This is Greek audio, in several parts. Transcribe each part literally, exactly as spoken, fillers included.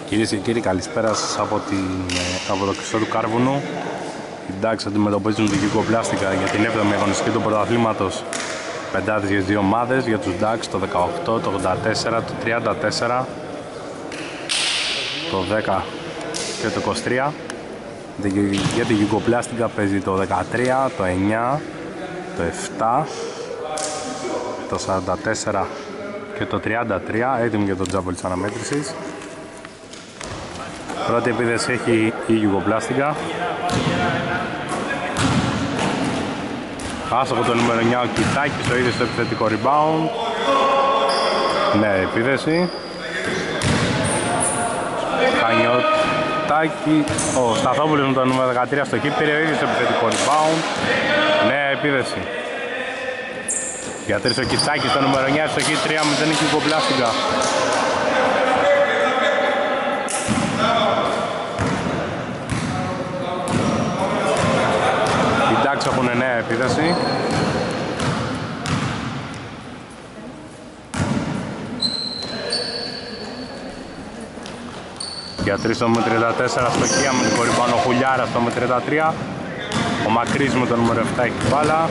Κυρίες και κύριοι, καλησπέρα σας από, την, από το Κλειστό του Κάρβουνου. Οι Ducks αντιμετωπίζουν την Γιουγκοπλάστικα για την έβδομη αγωνιστική του πρωταθλήματος. Πεντάδες για τις δύο ομάδες, για τους Ducks το δεκαοκτώ, το ογδόντα τέσσερα, το τριάντα τέσσερα, το δέκα και το είκοσι τρία. Για την Γιουγκοπλάστικα παίζει το δεκατρία, το εννιά, το επτά, το σαράντα τέσσερα και το τριάντα τρία, έτοιμοι για το τζάμπολ της αναμέτρησης. Πρώτη επίδεση έχει η Γιουγκοπλάστικα. Άσοχο το νούμερο εννιά ο Κιτάκης, το ίδιο στο επιθετικό rebound. Ναι, επίδεση. Χανιωτάκη, ο Σταθόπουλος με το νούμερο δεκατρία στο κύπηρε, ο ίδιος στο επιθετικό rebound. Ναι, επίδεση. Για τρεις ο Κιτάκης, το νούμερο εννιά στο τρία μηδέν η Γιουγκοπλάστικα. Έχουν νέα επίδεση. Για τρεις το με τριάντα τέσσερα στο Κία με την κορή πάνω Χουλιάρα στο με τριάντα τρία. Ο Μακρύς με το νούμερο επτά έχει μπάλα.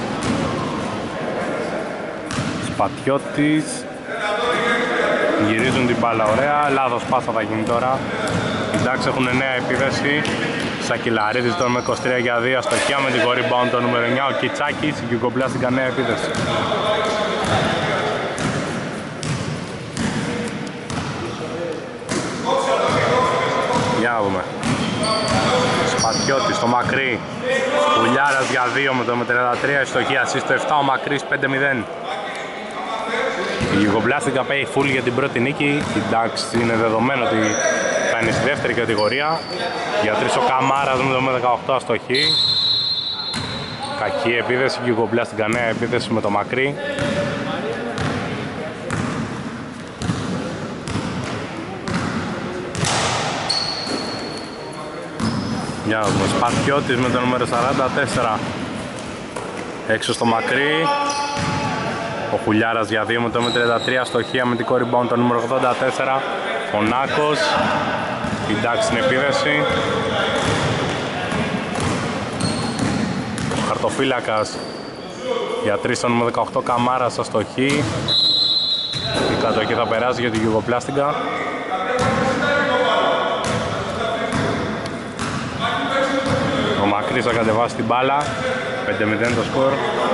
Σπατιώτης. Γυρίζουν την μπάλα ωραία. Λάθος πάσα θα γίνει τώρα. Οι Ducks έχουν νέα επίδεση. Σακυλαρίδης τώρα με είκοσι τρία για δύο αστοχία με την rebound το νούμερο εννιά ο Κιτσάκης, η Γιουγκοπλάστικα νέα επίδεση. Για να δούμε. Σπατιώτης στο Μακρύ, Πουλιάρας για δύο με το με τριάντα τρία, αστοχία στο επτά ο Μακρύς πέντε μηδέν. Η Γιουγκοπλάστικα πάει full για την πρώτη νίκη, η Ducks είναι δεδομένο ότι θα είναι στη δεύτερη κατηγορία. Για τρεις ο Καμάρας με το με δεκαοκτώ αστοχή. Κακή επίδεση, η Γιουγκοπλάστικα νέα επίδεση με το Μακρύ. Για να δούμε, Σπαθιώτης με το νούμερο σαράντα τέσσερα. Έξω στο Μακρύ. Ο Χουλιάρας για δύο με το με τριάντα τρία αστοχία με την rebound το νούμερο ογδόντα τέσσερα. Ο Νάκος. Η Ducks στην επίδεση. Ο Χαρτοφύλακας για τρεις τον δεκαοκτώ Καμάρας αστοχή. Η κατοχή θα περάσει για τη Γιουγκοπλάστικα. Ο Μακρύς θα κατεβάσει την μπάλα. πέντε μηδέν το σκορ.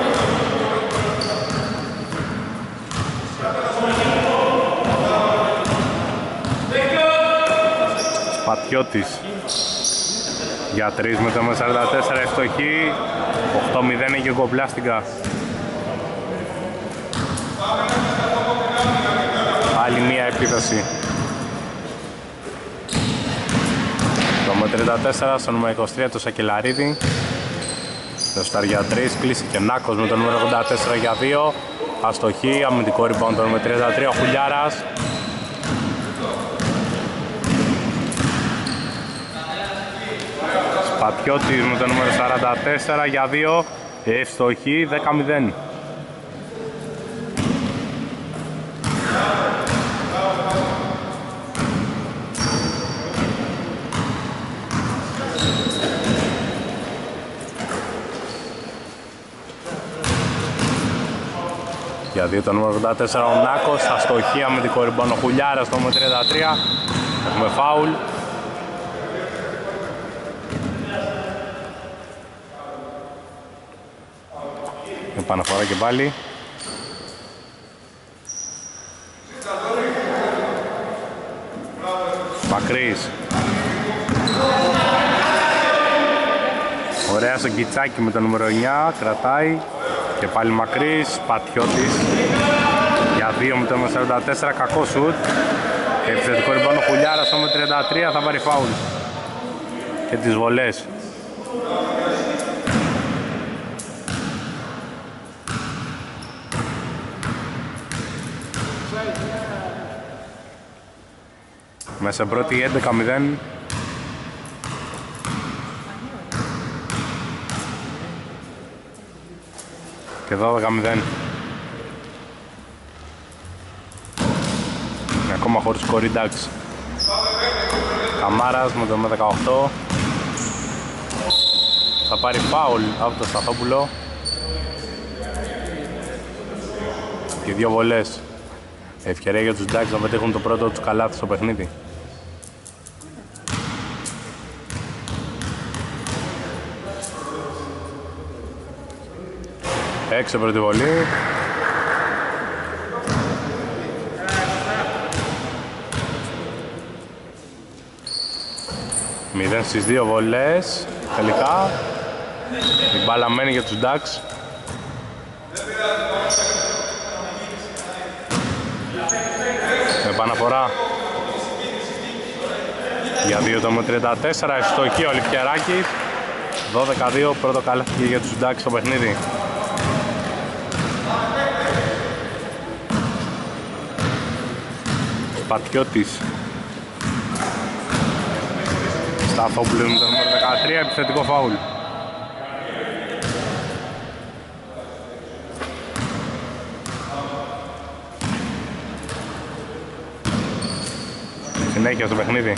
Πατιώτης για τρεις με το με σαράντα τέσσερα ευστοχή. οκτώ μηδέν η Γιουγκοπλάστικα. Άλλη μία επίδεση. Το με τριάντα τέσσερα στο νούμερο είκοσι τρία το Σακελαρίδη. Το στάρ για τρεις, κλείσει και Νάκος με το νούμερο ογδόντα τέσσερα για δύο. Αστοχή, αμυντικό rebound το με τριάντα τρία ο Χουλιάρας. Πατιώτης με το νούμερο σαράντα τέσσερα για δύο, ευστοχή, δέκα μηδέν. Για δύο το νούμερο ογδόντα τέσσερα ο Νάκος, αστοχία με την κορυμπάνο ο Χουλιάρας στο με τριάντα τρία. Έχουμε φάουλ. Επαναφορά και πάλι. Μακρύς. Ωραία στο Κιτσάκι με το νούμερο εννιά, κρατάει. Και πάλι Μακρύς, Πατιώτης. Για δύο με το με σαράντα τέσσερα, κακό σουτ. Επιθετικό rebound ο Χουλιάρας στο με τριάντα τρία, θα πάρει φάουλ. Και τις βολές. Μέσα πρώτη έντεκα μηδέν. Και δώδεκα μηδέν. ακόμα χωρίς σκορ οι Ducks. Καμάρας με το δεκαοκτώ. Θα πάρει φάουλ από το Σταθόπουλο. Και δύο βολές. Ευκαιρία για τους Ducks να πετύχουν το πρώτο τους καλάθι στο παιχνίδι. Έξω πρώτη βολή. μηδέν στις δύο βολές. Τελικά η μπάλα μένει για τους Ducks. Με επαναφορά για δύο το τριάντα τέσσερα. Ευστοχή ο Λιφκεράκης. δώδεκα δύο, πρώτο καλάθι για τους Ducks στο παιχνίδι. Πατιώτης. Σταθόπουλος με το νούμερο δεκατρία, επιθετικό φάουλ. Συνέχεια στο παιχνίδι.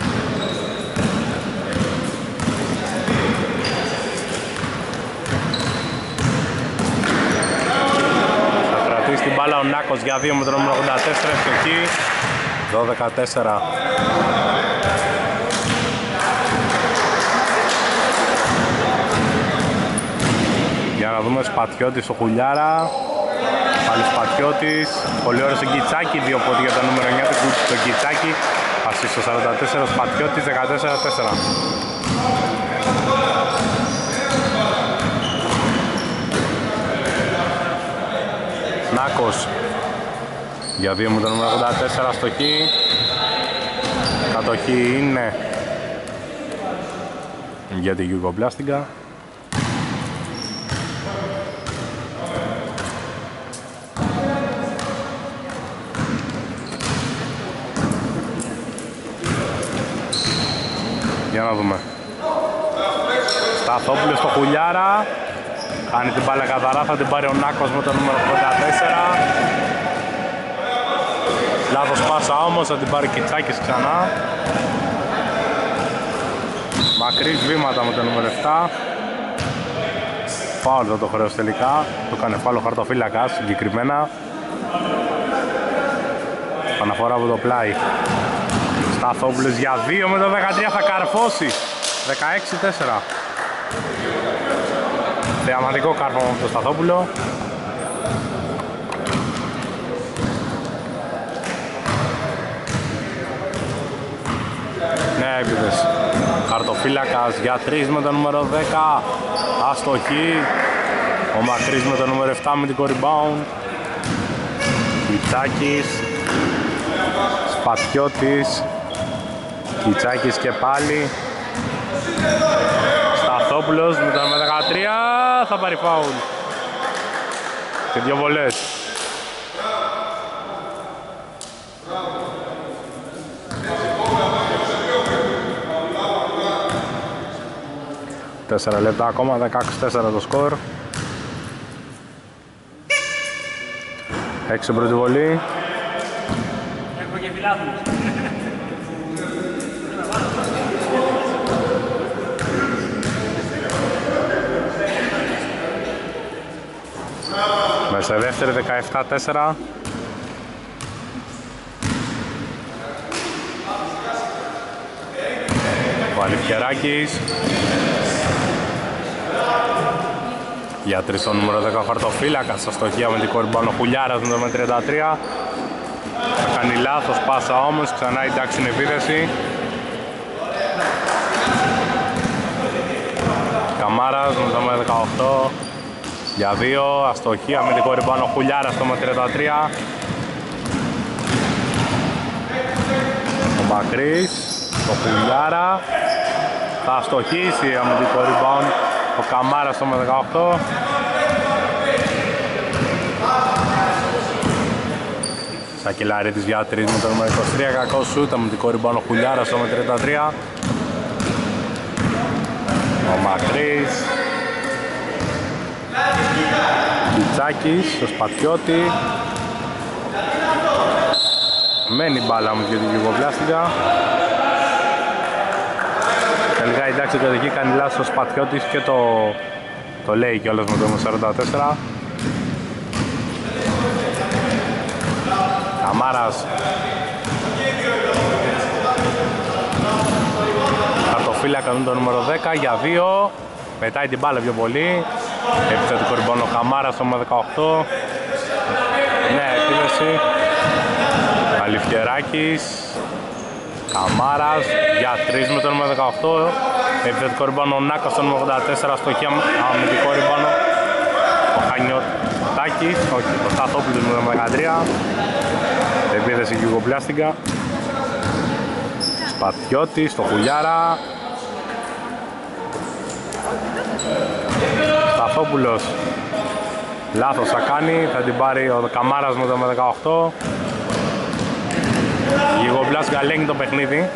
Θα κρατήσει την μπάλα ο Νάκος για δύο με το νούμερο ογδόντα τέσσερα, ευστοχή. δώδεκα τέσσερα. Για να δούμε Σπατιώτης στο Χουλιάρα. Πάλι Σπατιώτης. Πολύ ωραίο στον Κιτσάκη, δύο πόδια για το νούμερο εννιά του Κιτσάκη. Ασίστ στο σαράντα τέσσερα, Σπατιώτης δεκατέσσερα τέσσερα. Νάκος για δύο με το νούμερο ογδόντα τέσσερα, στοχή. Κατοχή είναι για την Γιουγκοπλάστικα. Για να δούμε. Σταθόπουλος στο Χουλιάρα. Κάνει την μπάλα καθαρά, θα την πάρει ο Νάκος με το νούμερο ογδόντα τέσσερα. Λάθος πάσα όμως, θα την πάρει Κιτσάκης ξανά. Μακρύς βήματα με το νούμερο επτά. Φάουλ θα το χρέος τελικά. Το κάνει φάουλ ο χαρτοφύλακας συγκεκριμένα. Παναφορά από το πλάι. Σταθόπουλος για δύο με το δεκατρία, θα καρφώσει. δεκαέξι τέσσερα. Θεαματικό κάρφωμα από το Σταθόπουλο. Ναι, έπιδες. Χαρτοφύλακας για τρεις με το νούμερο δέκα. Αστοχή. Ο Μακρύς με το νούμερο επτά με την κορυμπάουν. Κιτσάκης. Σπατιώτης. Κιτσάκης και πάλι. Σταθόπουλος με το νούμερο δεκατρία. Θα πάρει φάουλ. Και δύο βολές. Τέσσερα λεπτά ακόμα, δεκαέξι τέσσερα το σκορ. Έξω πρώτη βολή. Έχω και φιλάθλους. Μέσα δεύτερη δεκαεπτά τέσσερα. Ο Αληφιεράκης. Για τρεις το νούμερο δέκα χαρτοφύλακας στα στοχεία με την κορυμπάνο Χουλιάρας με το τριάντα τρία. Θα κάνει λάθος πάσα όμως, ξανά η τάξη είναι επίθεση. Καμάρας με το δεκαοκτώ. Για δύο, αστοχία με την κορυμπάνο Χουλιάρας στο τριάντα τρία. Ο Μακρύς, το Χουλιάρα. Θα αστοχίσει με την κορυμπάνο ο Καμάρας στο δεκαοκτώ. Σακελαρίτης για τρεις με το νούμερο είκοσι τρία. Κακό σούτ με την κορυμπάνο Χουλιάρας στο τριάντα τρία. Ο Μακρύς. Κιτσάκης στο Σπατιώτη. Μένει μπάλα μου για την Γιουγκοπλάστικα. Τελικά η τάξη κατοχή κάνει λάθος ο Σπατιώτης και το, το λέει κιόλας με το σαράντα τέσσερα. Καμάρας. Χαρτοφύλακα το νούμερο δέκα για δύο. Πετάει την μπάλα πιο πολύ. Επιθετικό ριμπόν ο Καμάρας στο νούμερο δεκαοκτώ. Νέα επίδεση. Αληφιεράκης. Καμάρας για τρεις με το νούμερο δεκαοκτώ. Επιθετικό ριμπόν ο Νάκος στο νούμερο ογδόντα τέσσερα. Στο χ αμυντικό ριμπόν ο Χανιωτάκης. Όχι, ο Σταθόπουλος με το νούμερο δεκατρία. Επίδεση Γιουγκοπλάστικα. Σπατιώτης στο Χουλιάρα. Σταθόπουλος. Λάθος θα κάνει, θα την πάρει ο Καμάρας με το δεκαοκτώ. Γιουγκοπλάστικα ελέγχει το παιχνίδι.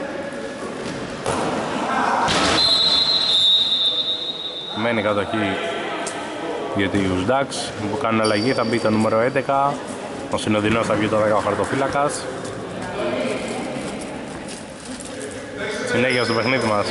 Μένει κατοχή γιατί οι Ουσντάξ που κάνουν αλλαγή θα μπει το νούμερο έντεκα. Ο Συνοδεινός θα βγει το δέκα ο χαρτοφύλακας. Συνέχεια στο παιχνίδι μας.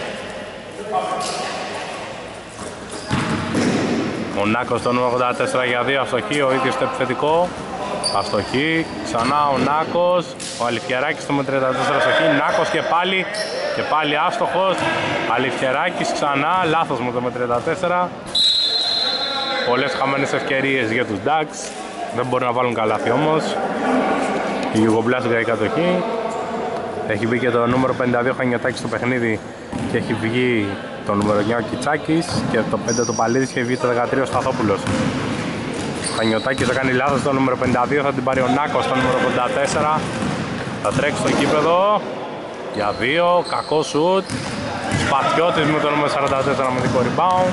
Ο Νάκος στο νούμερο ογδόντα τέσσερα για δύο αστοχή, ο ίδιος στο επιθετικό. Αστοχή, ξανά ο Νάκος, ο Αληφιεράκης στο τριάντα τέσσερα αστοχή, Νάκος και πάλι, και πάλι άστοχος. Αληφιεράκης ξανά, λάθος με το τριάντα τέσσερα. Πολλές χαμένες ευκαιρίες για τους Ducks. Δεν μπορεί να βάλουν καλάθι όμως. Η Γιουγκοπλάστικα η κατοχή. Έχει βγει και το νούμερο πενήντα δύο Χανιωτάκης στο παιχνίδι και έχει βγει το νούμερο εννιά ο Κιτσάκης και το πέντε το Παλίδης και έχει βγει το δεκατρία ο Σταθόπουλος. Ο Χανιωτάκης θα κάνει λάθος στο νούμερο πενήντα δύο, θα την πάρει ο Νάκος στο νούμερο ογδόντα τέσσερα. Θα τρέξει στο γήπεδο για δύο, κακό σουτ. Σπατιώτης με το νούμερο σαράντα τέσσερα με δικό rebound.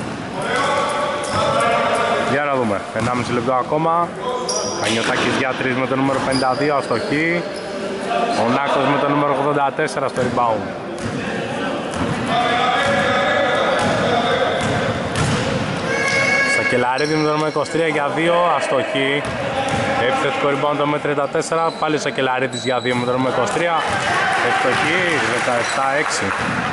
Για να δούμε, ενάμιση λεπτό ακόμα. Χανιωτάκης για τρία με το νούμερο πενήντα δύο, αστοχή. Ο Νάκος με το νούμερο ογδόντα τέσσερα στο rebound. Σακελαρίδη με το νούμερο είκοσι τρία για δύο, αστοχή. Επιθετικό rebound το με τριάντα τέσσερα, πάλι Σακελαρίδης για δύο με το νούμερο είκοσι τρία. Αστοχή, δεκαεπτά έξι.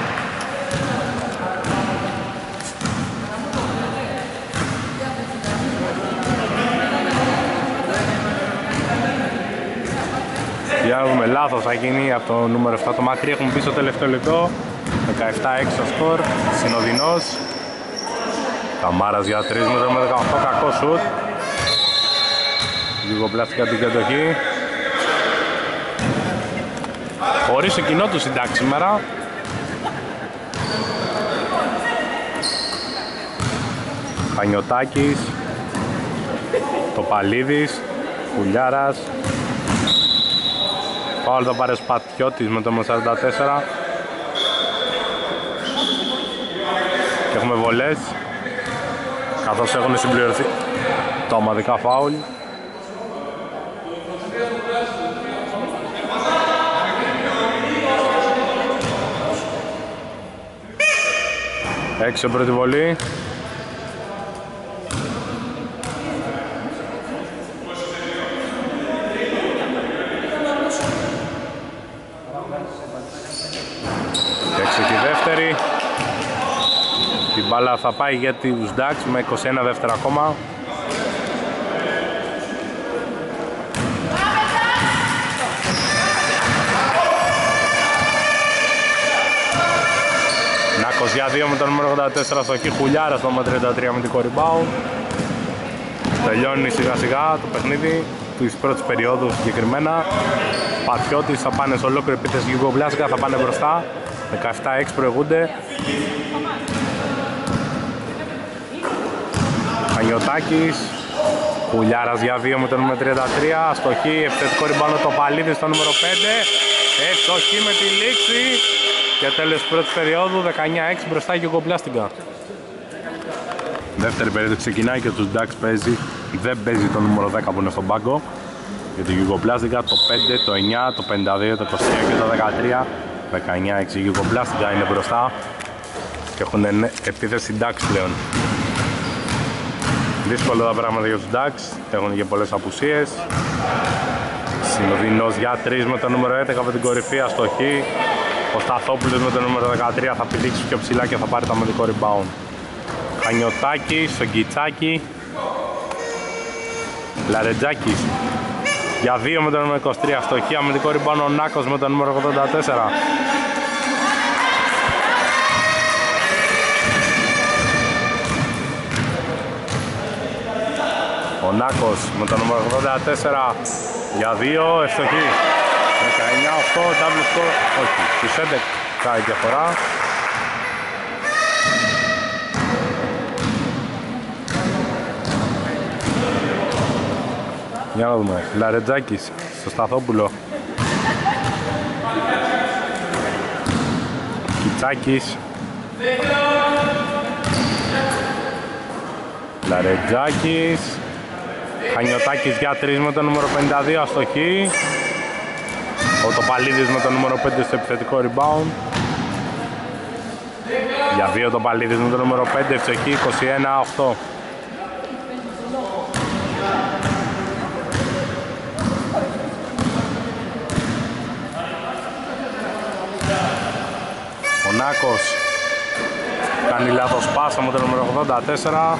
Για να δούμε, λάθος θα γίνει από το νούμερο επτά το μακρύ, έχουμε πίσω τελευταίο λεπτό. Δεκαεπτά έξι το σκορ, Συνοδεινός. Καμάρας για τρία με το δεκαοκτώ, κακό σουτ. Γιουγκοπλάστικα την κατοχή. Χωρίς το κοινό του συντάξει σήμερα. Χανιωτάκης. Το Παλίδης. Χουλιάρας. Φάουλ θα πάρει Σπατιώτης με το σαράντα τέσσερα. Και έχουμε βολές, καθώς έχουν συμπληρωθεί τα ομαδικά φάουλ. Έξω πρώτη βολή. Έξω και η δεύτερη. Η μπάλα θα πάει για τους Ducks με είκοσι ένα δεύτερα ακόμα. Νάκος για δύο με το νούμερο ογδόντα τέσσερα στο χ, Χουλιάρα στο τριάντα τρία με την rebound. Τελειώνει σιγά σιγά το παιχνίδι της πρώτης περίοδου συγκεκριμένα. Πατιώτης θα πάνε σε ολόκληρη επίθεση Γιουγκοπλάστικα, θα πάνε μπροστά. δεκαεπτά έξι προηγούνται. Χανιωτάκης. Χουλιάρας για δύο με το νούμερο τριάντα τρία. Αστοχή, επιθετικό ριμπάνο το Παλίδη στο νούμερο πέντε. Αστοχή με τη λήξη. Και τέλος πρώτης περίοδου, δεκαεννιά έξι μπροστά Γιουγκοπλάστικα. Δεύτερη περίοδο ξεκινάει και τους Ducks παίζει. Δεν παίζει το νούμερο δέκα που είναι στον πάγκο. Για το Γιουγκοπλάστικα το πέντε, το εννιά, το πενήντα δύο, το είκοσι τρία και το δεκατρία. δεκαεννιά έξι Γιουγκοπλάστικα είναι μπροστά. Και έχουν επίθεση Ducks πλέον. Δύσκολο τα πράγματα για τους Ducks, έχουν και πολλές απουσίες. Συνοδεινός για τρία με το νούμερο έντεκα από την κορυφή, αστοχή. Ο Σταθόπουλος με το νούμερο δεκατρία θα πηδήξει πιο ψηλά και θα πάρει το αμυντικό rebound. Χανιωτάκης, στον Κιτσάκη. Λαρετζάκης για δύο με το νούμερο είκοσι τρία, φτωχή, αμυντικό rebound ο Νάκος με το νούμερο ογδόντα τέσσερα. Ο Νάκος με το νούμερο ογδόντα τέσσερα για δύο, ευστοχή. δεκαεννιά οκτώ, double score, όχι, στους έντεκα η διαφορά. Για να δούμε, Λαρετζάκης στο Σταθόπουλο. Κιτσάκης. Λαρετζάκης. Χανιωτάκης για τρεις με το νούμερο πενήντα δύο, αστοχή. Ο Τοπαλίδης με το νούμερο πέντε στο επιθετικό rebound. Για δύο το Παλίδης με το νούμερο πέντε, ευτυχή, είκοσι ένα οκτώ. Ο Νάκος κάνει λάθος πάσα με το νούμερο ογδόντα τέσσερα.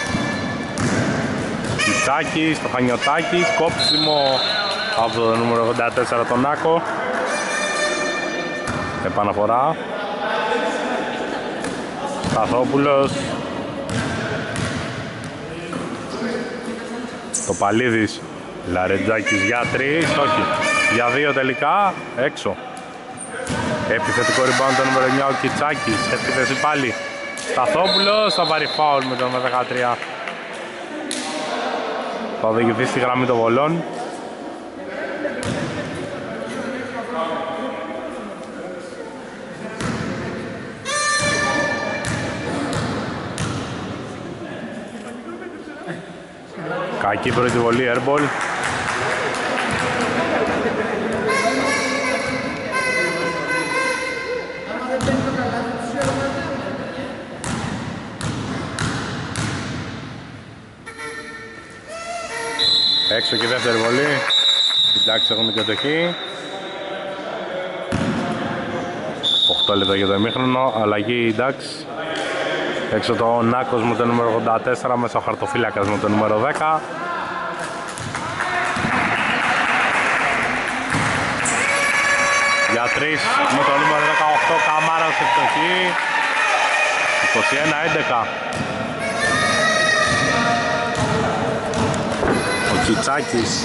Κιτσάκης, το Χανιωτάκη, κόψιμο από το νούμερο ογδόντα τέσσερα τον Νάκο. Επαναφορά. Σταθόπουλος. Το Παλίδης. Λαρετζάκης για τρεις, όχι. Για δύο τελικά, έξω. Επιθετικό rebound το νούμερο εννιά ο Κιτσάκης. Επίθεση πάλι. Σταθόπουλος θα πάρει φάουλ με το νούμερο δεκατρία. Θα οδηγηθεί στη γραμμή των βολών. Κακή πρώτη βολή, airball. Έξω και δεύτερη βολή. Εντάξει, έχουμε και το χ. οκτώ λεπτά για το ημίχρονο. Αλλαγή εντάξει. Έξω το Νάκος με το νούμερο ογδόντα τέσσερα, μέσα ο Χαρτοφύλακας με το νούμερο δέκα. Για τρεις με το νούμερο δεκαοκτώ, Καμάρας ευτυχή. είκοσι ένα έντεκα. Ο Κιτσάκης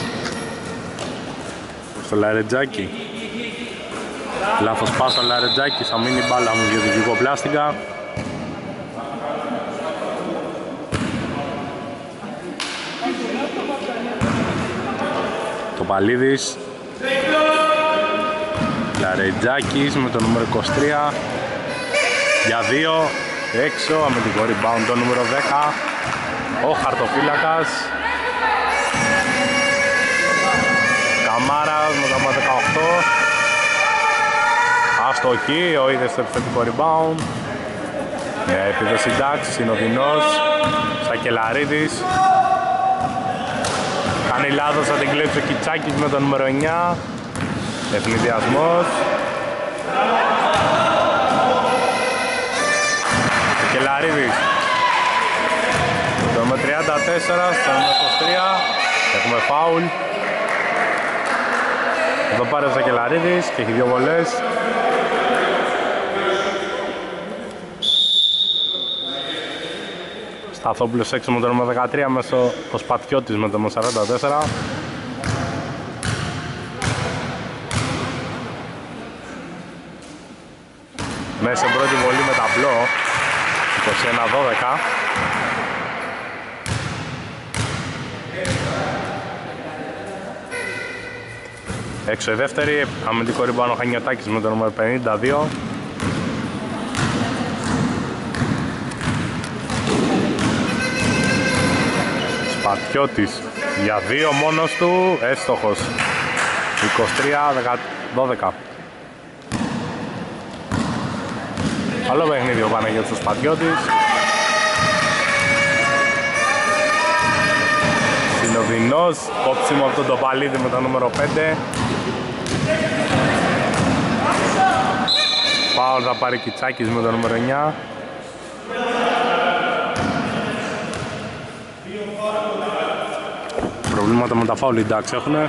στο Λαρετζάκη. Λάθος πάσα ο Λαρετζάκης, θα μείνει μπάλα μου για την γλυκοπλάστικα. Το Παλίδης. Λαρετζάκης με το νούμερο είκοσι τρία. Για δύο, έξω, αμυντικό rebound το νούμερο δέκα. Ο Χαρτοφύλακας. Καμάρας με το νούμερο δεκαοκτώ. Αστοχή, ο είδες στο επιθετικό rebound. Για επίδεση εντάξει, είναι ο Δινός. Σακελαρίδης. Κάνει λάθος, θα την κλέψει ο Κιτσάκης με το νούμερο εννιά. Ευνηδιασμός. Σακελαρίδης. Το νούμερο τριάντα τέσσερα, στο νούμερο είκοσι τρία. Έχουμε φάουλ. Εδώ πάρει ο Σακελαρίδης και έχει δύο βολές. Σταθόπουλος έξω με το νούμερο δεκατρία, μέσω ο Σπατιώτης με το νούμερο σαράντα τέσσερα. Μέσα πρώτη βολή με ταμπλό, είκοσι ένα δώδεκα. Έξω η δεύτερη, αμυντικό ριμπάνο Χανιωτάκης με το νούμερο πενήντα δύο. Σπατιώτης για δύο μόνος του, έστοχος. είκοσι τρία δώδεκα. Καλό παιχνίδι ο Παναγιώτης ο Σπατιώτης. Συνοδεινός, κόψιμο από τον Τοπαλίδη με το νούμερο πέντε. φάουλ θα πάρει Κιτσάκης με το νούμερο εννιά. Προβλήματα με τα φάουλ, εντάξει έχουνε.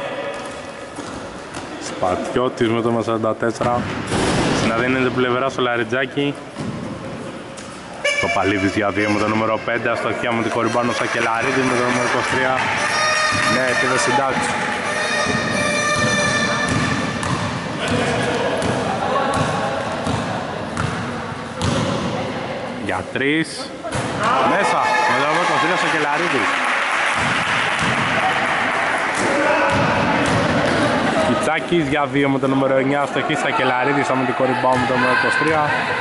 Σπατιώτης με το σαράντα τέσσερα. Συναδίνεται πλευρά στο Λαριτζάκι. Το Παλίδης για δύο με το νούμερο πέντε. Αστοχία με την κορυμπάνω Σακελαρίδη με το νούμερο είκοσι τρία. Ναι, επίδεση εντάξει. Για τρεις. Μέσα με το νούμερο είκοσι τρία Σακελαρίδη. Κιτσάκης για δύο με το νούμερο εννιά. Αστοχή Σακελαρίδης με την κορυμπάνω με το νούμερο είκοσι τρία.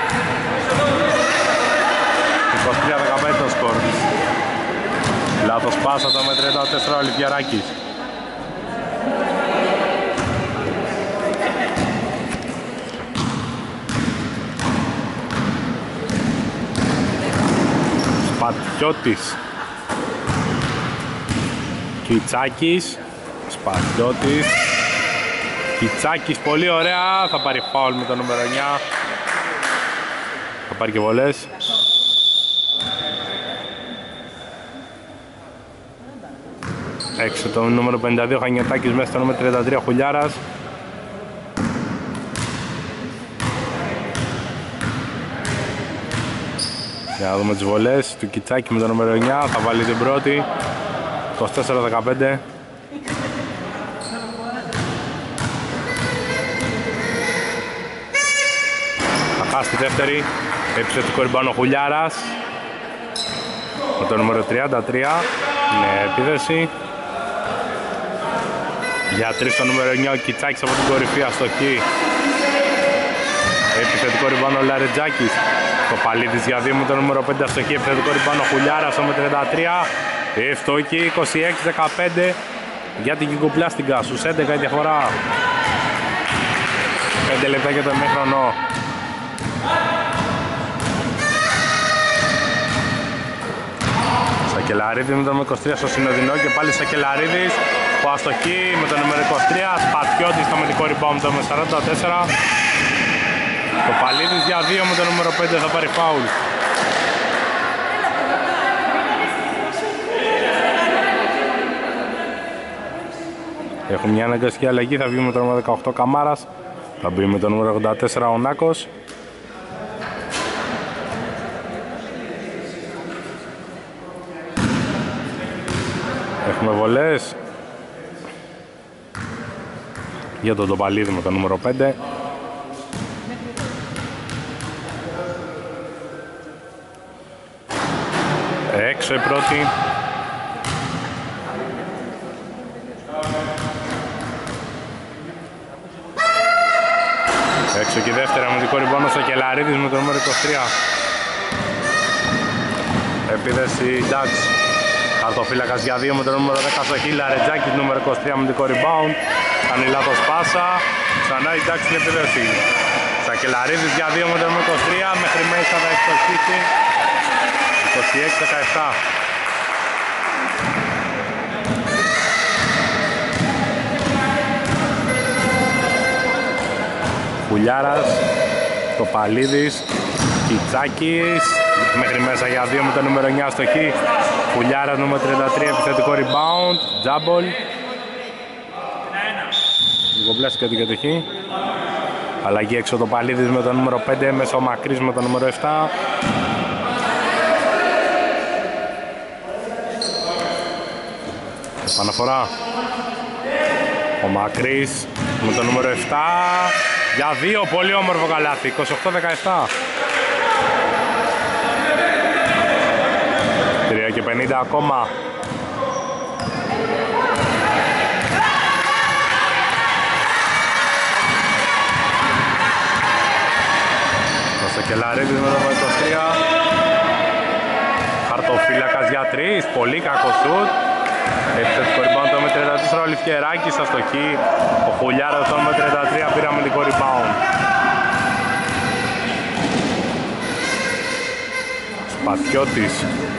είκοσι τρία δεκαπέντε το σκορ. Λάθος πάσα το με τριάντα τέσσερα ο Λιβιαράκης. Σπατιώτης. Κιτσάκης. Σπατιώτης. Κιτσάκης πολύ ωραία. Θα πάρει φάουλ με το νούμερο εννιά. Θα πάρει και βολές. Έξω το νούμερο πενήντα δύο Χανιωτάκης, μέσα στο νούμερο τριάντα τρία Χουλιάρας. Για να δούμε τις βολές του Κιτσάκη με το νούμερο εννιά. Θα βάλει την πρώτη. είκοσι τέσσερα δεκαπέντε. Θα χάσει τη δεύτερη. Επιθετικό ριμπάνο Χουλιάρας με το νούμερο τριάντα τρία. Είναι επίδεση. Για τρεις στο νούμερο εννιά ο Κιτσάκης από την κορυφή, αστοχή. Επιθετικό ριμπάνο Λαρετζάκης. Το Παλίδης για δύο με το νούμερο πέντε, αστοχή. Επιθετικό ριμπάνο Χουλιάρας με τριάντα τρία. Ευτόκη είκοσι έξι δεκαπέντε για την Κυκοπλάστικα. Στους έντεκα η διαφορά. πέντε λεπτά για το ημίχρονο. Σακελαρίδη με το νούμερο είκοσι τρία στο συνοδεινό και πάλι Σακελαρίδης που αστοχή με το νούμερο είκοσι τρία. Σπατιώτης στο μετικό rebound το με σαράντα τέσσερα. Το Παλίδης για δύο με το νούμερο πέντε θα πάρει φάουλ. Έχουμε μια αναγκαστική αλλαγή, θα βγει με το νούμερο δεκαοκτώ Καμάρας. Θα μπει με το νούμερο ογδόντα τέσσερα ο Νάκος. Έχουμε βολές για τον Τοπαλίδη με το νούμερο πέντε. Έξω η πρώτη. Έξω και η δεύτερη αμυντικό ριμπόνο Σακελαρίδης με το νούμερο είκοσι τρία. Επίδεση Ντάξ. Χαρτοφύλακας για δύο με το νούμερο δέκα στο χείλ. Λαρετζάκης νούμερο είκοσι τρία αμυντικό rebound. Κάνει λάθος πάσα. Ξανά η Ντάξ στην επίδεση. Σακελαρίδης για δύο με το νούμερο είκοσι τρία. Μέχρι μέσα θα εξοχίσει. είκοσι έξι δεκαεπτά. Χουλιάρας, το Παλίδης, Κιτσάκης, μέχρι μέσα για δύο με το νούμερο εννιά αστοχή. Χουλιάρας νούμερο τριάντα τρία, επιθετικό rebound, τζάμπολ. Λίγο πλάστηκα την κατοχή. Αλλαγή έξω το Παλίδης με το νούμερο πέντε, μέσα ο Μακρύς με το νούμερο επτά. Επαναφορά. Ο Μακρύς με το νούμερο επτά. Για δύο, πολύ όμορφο καλάθι, είκοσι οκτώ δεκαεπτά. τρία και πενήντα ακόμα. Το Σακελαρίδης με το είκοσι τρία. Χαρτοφύλακας για τρεις, πολύ κακό σουτ. Επιθετικό rebound το με τριάντα τέσσερα ο Λιφκεράκης στα στοχή. Ο Χουλιάρας το με τριάντα τρία πήρε αμυντικό rebound. Σπατιώτης.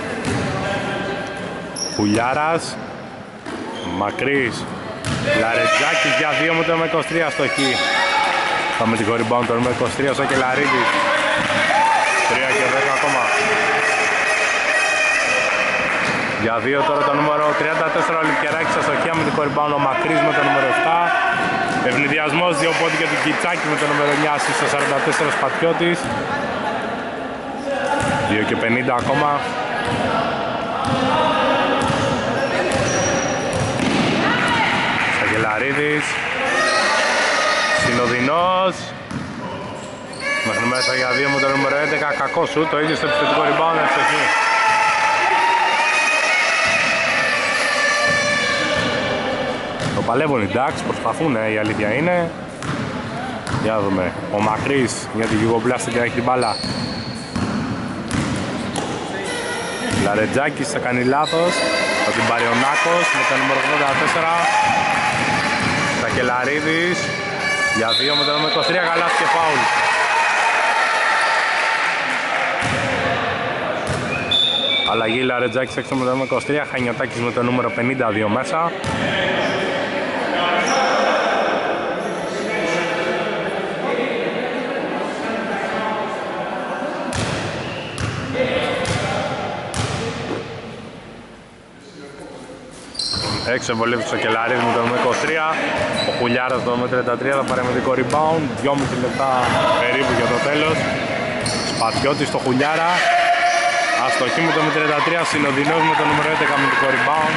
Χουλιάρας. Μακρύς. Λαρετζάκης για δύο με το με είκοσι τρία στοχή. Θα με την rebound το νούμερο είκοσι τρία στο Κελαρίδης. τρία και δέκα ακόμα. Για δύο τώρα το νούμερο τριάντα τέσσερα ο Λυκεράκης στα στοχεία με την rebound ο Μακρύς με το νούμερο επτά. Ευνηδιασμός δύο πόντι για τον Κιτσάκη με το νούμερο εννιά στο σαράντα τέσσερα Σπατιώτης. δύο και πενήντα ακόμα. Σαγελαρίδης. Συνοδεινός. Μέχρι μέσα για δύο με το νούμερο έντεκα. Κακό σου, το ίδιο στο επιθετικό rebound, ευτυχή. Το παλεύουν οι Ducks, προσπαθούν, η αλήθεια είναι. Για να δούμε. Ο Μακρύς για την Γιουγκοπλάστικα έχει την μπάλα. Λαρετζάκης θα κάνει λάθος. Θα την πάρει ο Νάκος με το νούμερο ογδόντα τέσσερα. Σακελαρίδης. Για δύο με το νούμερο είκοσι τρία, καλάθι και φάουλ. Αλλαγή Λαρετζάκης έξω με το νούμερο είκοσι τρία, Χανιωτάκης με το νούμερο πενήντα δύο μέσα. Έξω εμβολεύει στο Κελαρίδη με το νούμερο είκοσι τρία. Ο Χουλιάρας το νούμερο τριάντα τρία θα πάρει αμυντικό rebound. δυόμισι λεπτά περίπου για το τέλος. Σπατιώτης στο Χουλιάρα. Αστοχή με το νούμερο τριάντα τρία. Συνοδεινός με το νούμερο έντεκα αμυντικό rebound.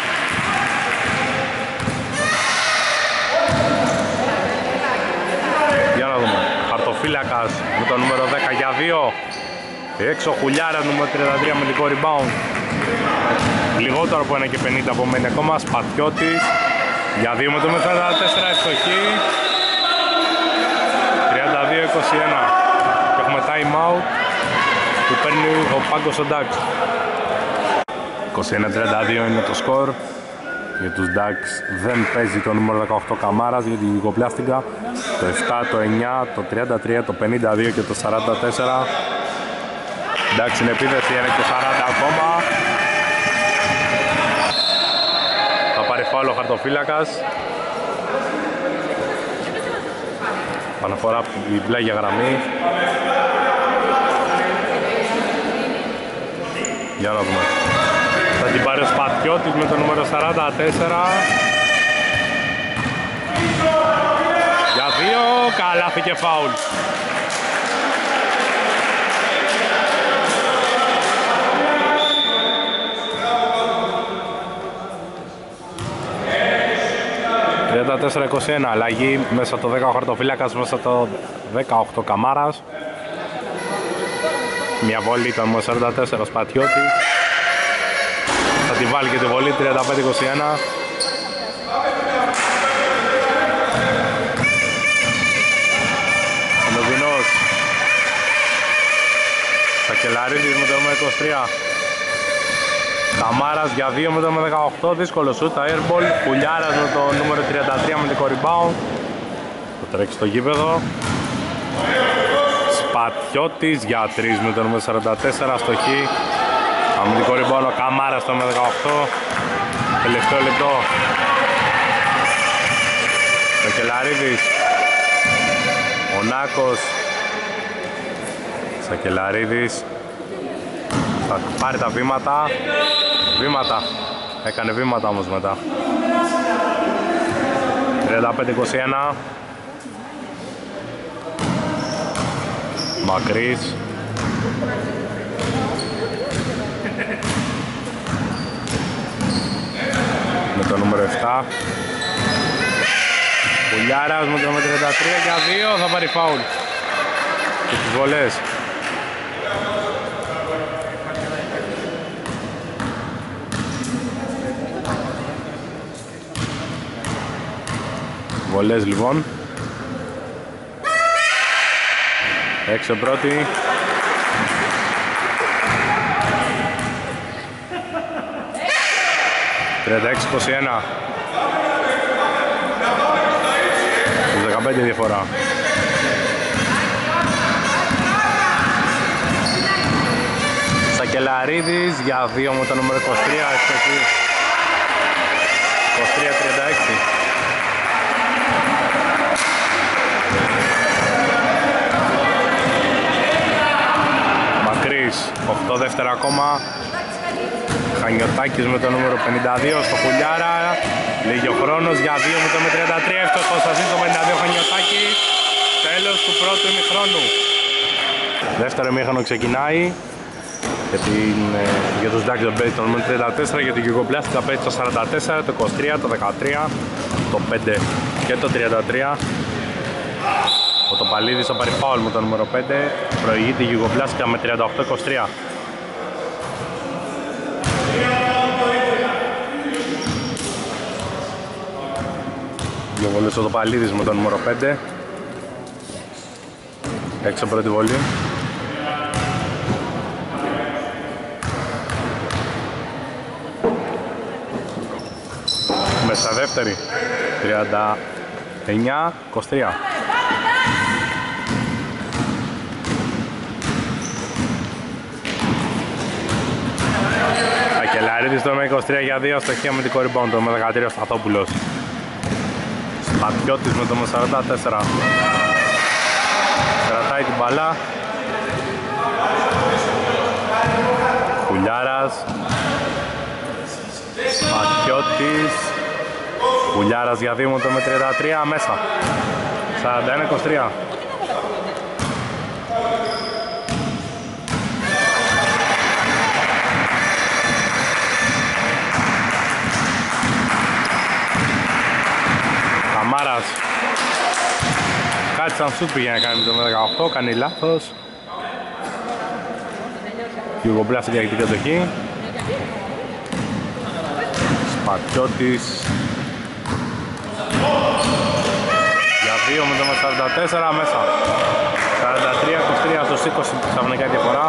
Για να δούμε. Χαρτοφύλακας με το νούμερο δέκα για δύο. Έξω ο Χουλιάρας νούμερο τριάντα τρία αμυντικό rebound. Λιγότερο από ένα και πενήντα απομένει ακόμα. Σπατιώτης για δύο με το τριάντα τέσσερα ευστοχή. τριάντα δύο είκοσι ένα. Και έχουμε time out που παίρνει ο Πάγκος ο Ducks. είκοσι ένα τριάντα δύο είναι το σκορ. Για τους Ducks δεν παίζει το νούμερο δεκαοκτώ Καμάρας για την Γιουγκοπλάστικα. Το επτά, το εννιά, το τριάντα τρία, το πενήντα δύο και το σαράντα τέσσερα. Ducks είναι επίθεση, είναι και σαράντα ακόμα. Πάρει φάουλ ο χαρτοφύλακας. Παναφορά από την πλάγια γραμμή. Για να δούμε. Θα την πάρει ο Σπατιώτης με το νούμερο σαράντα τέσσερα. Για δύο, καλάθι και φάουλ. τριάντα τέσσερα είκοσι ένα, αλλαγή μέσα το δέκα ο χαρτοφύλακας, μέσα το δεκαοκτώ Καμάρας. Μια βολή ήταν με σαράντα τέσσερα Σπατιώτης. Θα τη βάλει και τη βολή τριάντα πέντε είκοσι ένα. Συνοδεινός. Σακελαρίδης με το νούμερο είκοσι τρία. Καμάρας για δύο με το νούμερο δεκαοκτώ, δύσκολο σούτ, τα airball. Κουλιάρας με το νούμερο τριάντα τρία με το rebound. Θα τρέξει στο γήπεδο. Σπατιώτης για τρία με το νούμερο σαράντα τέσσερα, αστοχή. Αμυντικό rebound ο Καμάρας το νούμερο δεκαοκτώ. Τελευταίο λεπτό. Το Κελαρίδης. Ο Νάκος. Σακελαρίδης. Θα πάρει τα βήματα. Βήματα. Έκανε βήματα όμως μετά. τριάντα πέντε είκοσι ένα. Μακρύς. Με το νούμερο επτά. Πουλιάρας με το νούμερο τριάντα τρία για δύο. Θα πάρει φάουλ. Και τις βολές. Βολές λοιπόν. Έξω πρώτη. τριάντα έξι είκοσι ένα. Στους δεκαπέντε διαφορά. Σακελαρίδης για δύο με το νούμερο είκοσι τρία. είκοσι τρία τριάντα έξι. δεύτερο ακόμα. Χανιωτάκης με το νούμερο πενήντα δύο στο Χουλιάρα. Λίγει ο χρόνος για δύο με το με τριάντα τρία. Εύστοχος θα το πενήντα δύο Χανιωτάκης. Τέλος του πρώτου ημιχρόνου. Δεύτερο ημίχρονο ξεκινάει. Για, την, για τους Ducks παίζει το νούμερο τριάντα τέσσερα, για την Γιουγκοπλάστικα παίζει το σαράντα τέσσερα, το είκοσι τρία, το δεκατρία, το πέντε και το τριάντα τρία. Ο Τοπαλίδης θα πάρει φάουλ με το νούμερο πέντε, προηγείται η Γιουγκοπλάστικα με τριάντα οκτώ είκοσι τρία. Δύο βολές ο Τοπαλίδης με το νούμερο πέντε, έξω πρώτη βολή. Μέσα δεύτερη, τριάντα εννιά είκοσι τρία. Ακελαρίδης το με είκοσι τρία για δύο, αστοχία με την κορυμπών, το με δεκατρία ο Σταθόπουλος. Σπατιώτης με το με σαράντα τέσσερα. Κρατάει την μπαλά. Χουλιάρας. Σπατιώτης. Χουλιάρας για δύο με το με τριάντα τρία μέσα. σαράντα ένα είκοσι τρία. Καμάρας. Κάτι σαν σουτ πήγε να κάνει με το με δεκαοκτώ, κάνει λάθος. Γιουγκοπλάστικα για την κατοχή. Σπατιώτης. Για δύο με το με σαράντα τέσσερα μέσα. σαράντα τρία είκοσι τρία στους είκοσι ξαφνικά διαφορά.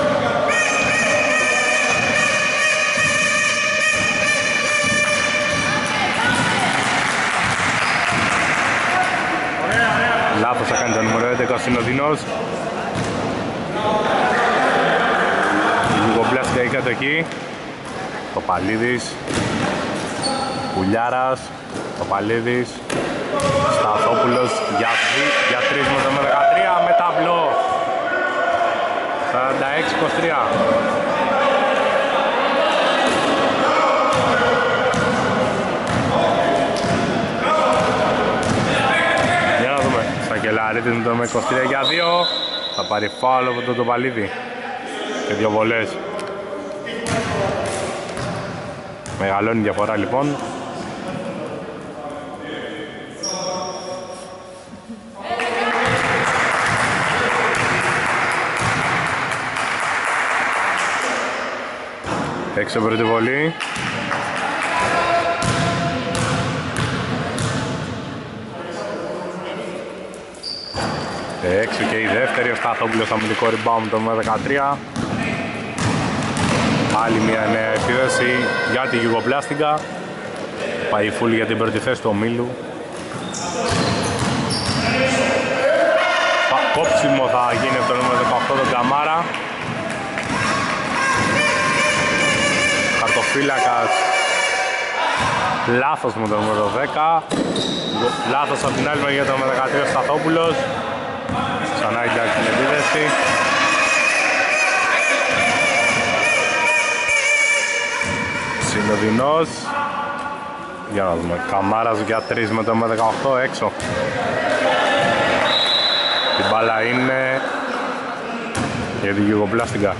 Λάθος θα κάνει το νούμερο έντεκα ο Συνοδεινός. Η Γιουγκοπλάστικα η κατοχή. Το Παλίδης. Κουλιάρας. Το Παλίδης. Σταθόπουλος για, για τρεις με το με δεκατρία με ταμπλό. σαράντα έξι είκοσι τρία. Σακελαρίδης με το με είκοσι τρία για δύο. Θα πάρει φάουλ από τον Τοπαλίδη. Και δύο βολές. Μεγαλώνει η διαφορά λοιπόν. Έξω πρώτη βολή. Έξω και η δεύτερη, ο Σταθόπουλος αμυντικό rebound το με δεκατρία. Άλλη μια νέα επίδεση για τη Γιουγκοπλάστικα. Πάει φουλ για την πρώτη θέση του ομίλου. Κόψιμο θα γίνει από το νούμερο δεκαοκτώ τον Καμάρα. Χαρτοφύλακας. Λάθος με το νούμερο δέκα. Λάθος από την άλλη μεριά το με δεκατρία ο Σταθόπουλος. Ξανά εντάξει την επίδεση. Συνοδεινός. Για να δούμε. Καμάρας για τρεις με το με δεκαοκτώ έξω. Η μπάλα είναι για την Γιουγκοπλάστικα.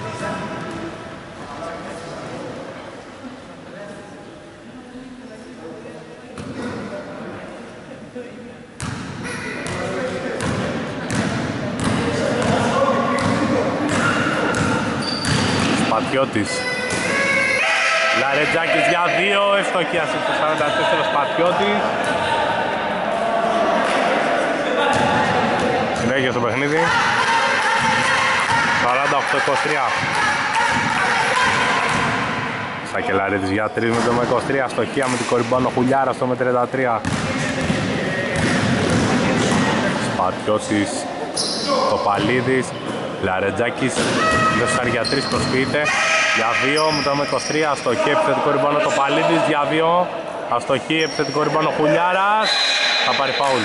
Σπατιώτης. Λαρετζάκης για δύο, ευστοχή ασίστ στο σαράντα τέσσερα Σπατιώτης. Συνέχεια στο παιχνίδι. σαράντα οκτώ είκοσι τρία. Σακελαρίδης για τρεις με το με είκοσι τρία, αστοχία με την κορυμπάνω Χουλιάρα στο με τριάντα τρία. Σπατιώτης, Τοπαλίδης, Λαρετζάκης, δευτεράρι για τρεις προσποιείται. Για δύο με το με είκοσι τρία, αστοχή επιθετικό ριμπάνο Τοπαλίδης. Για δύο, αστοχή επιθετικό ριμπάνο Χουλιάρας. Θα πάρει φάουλ.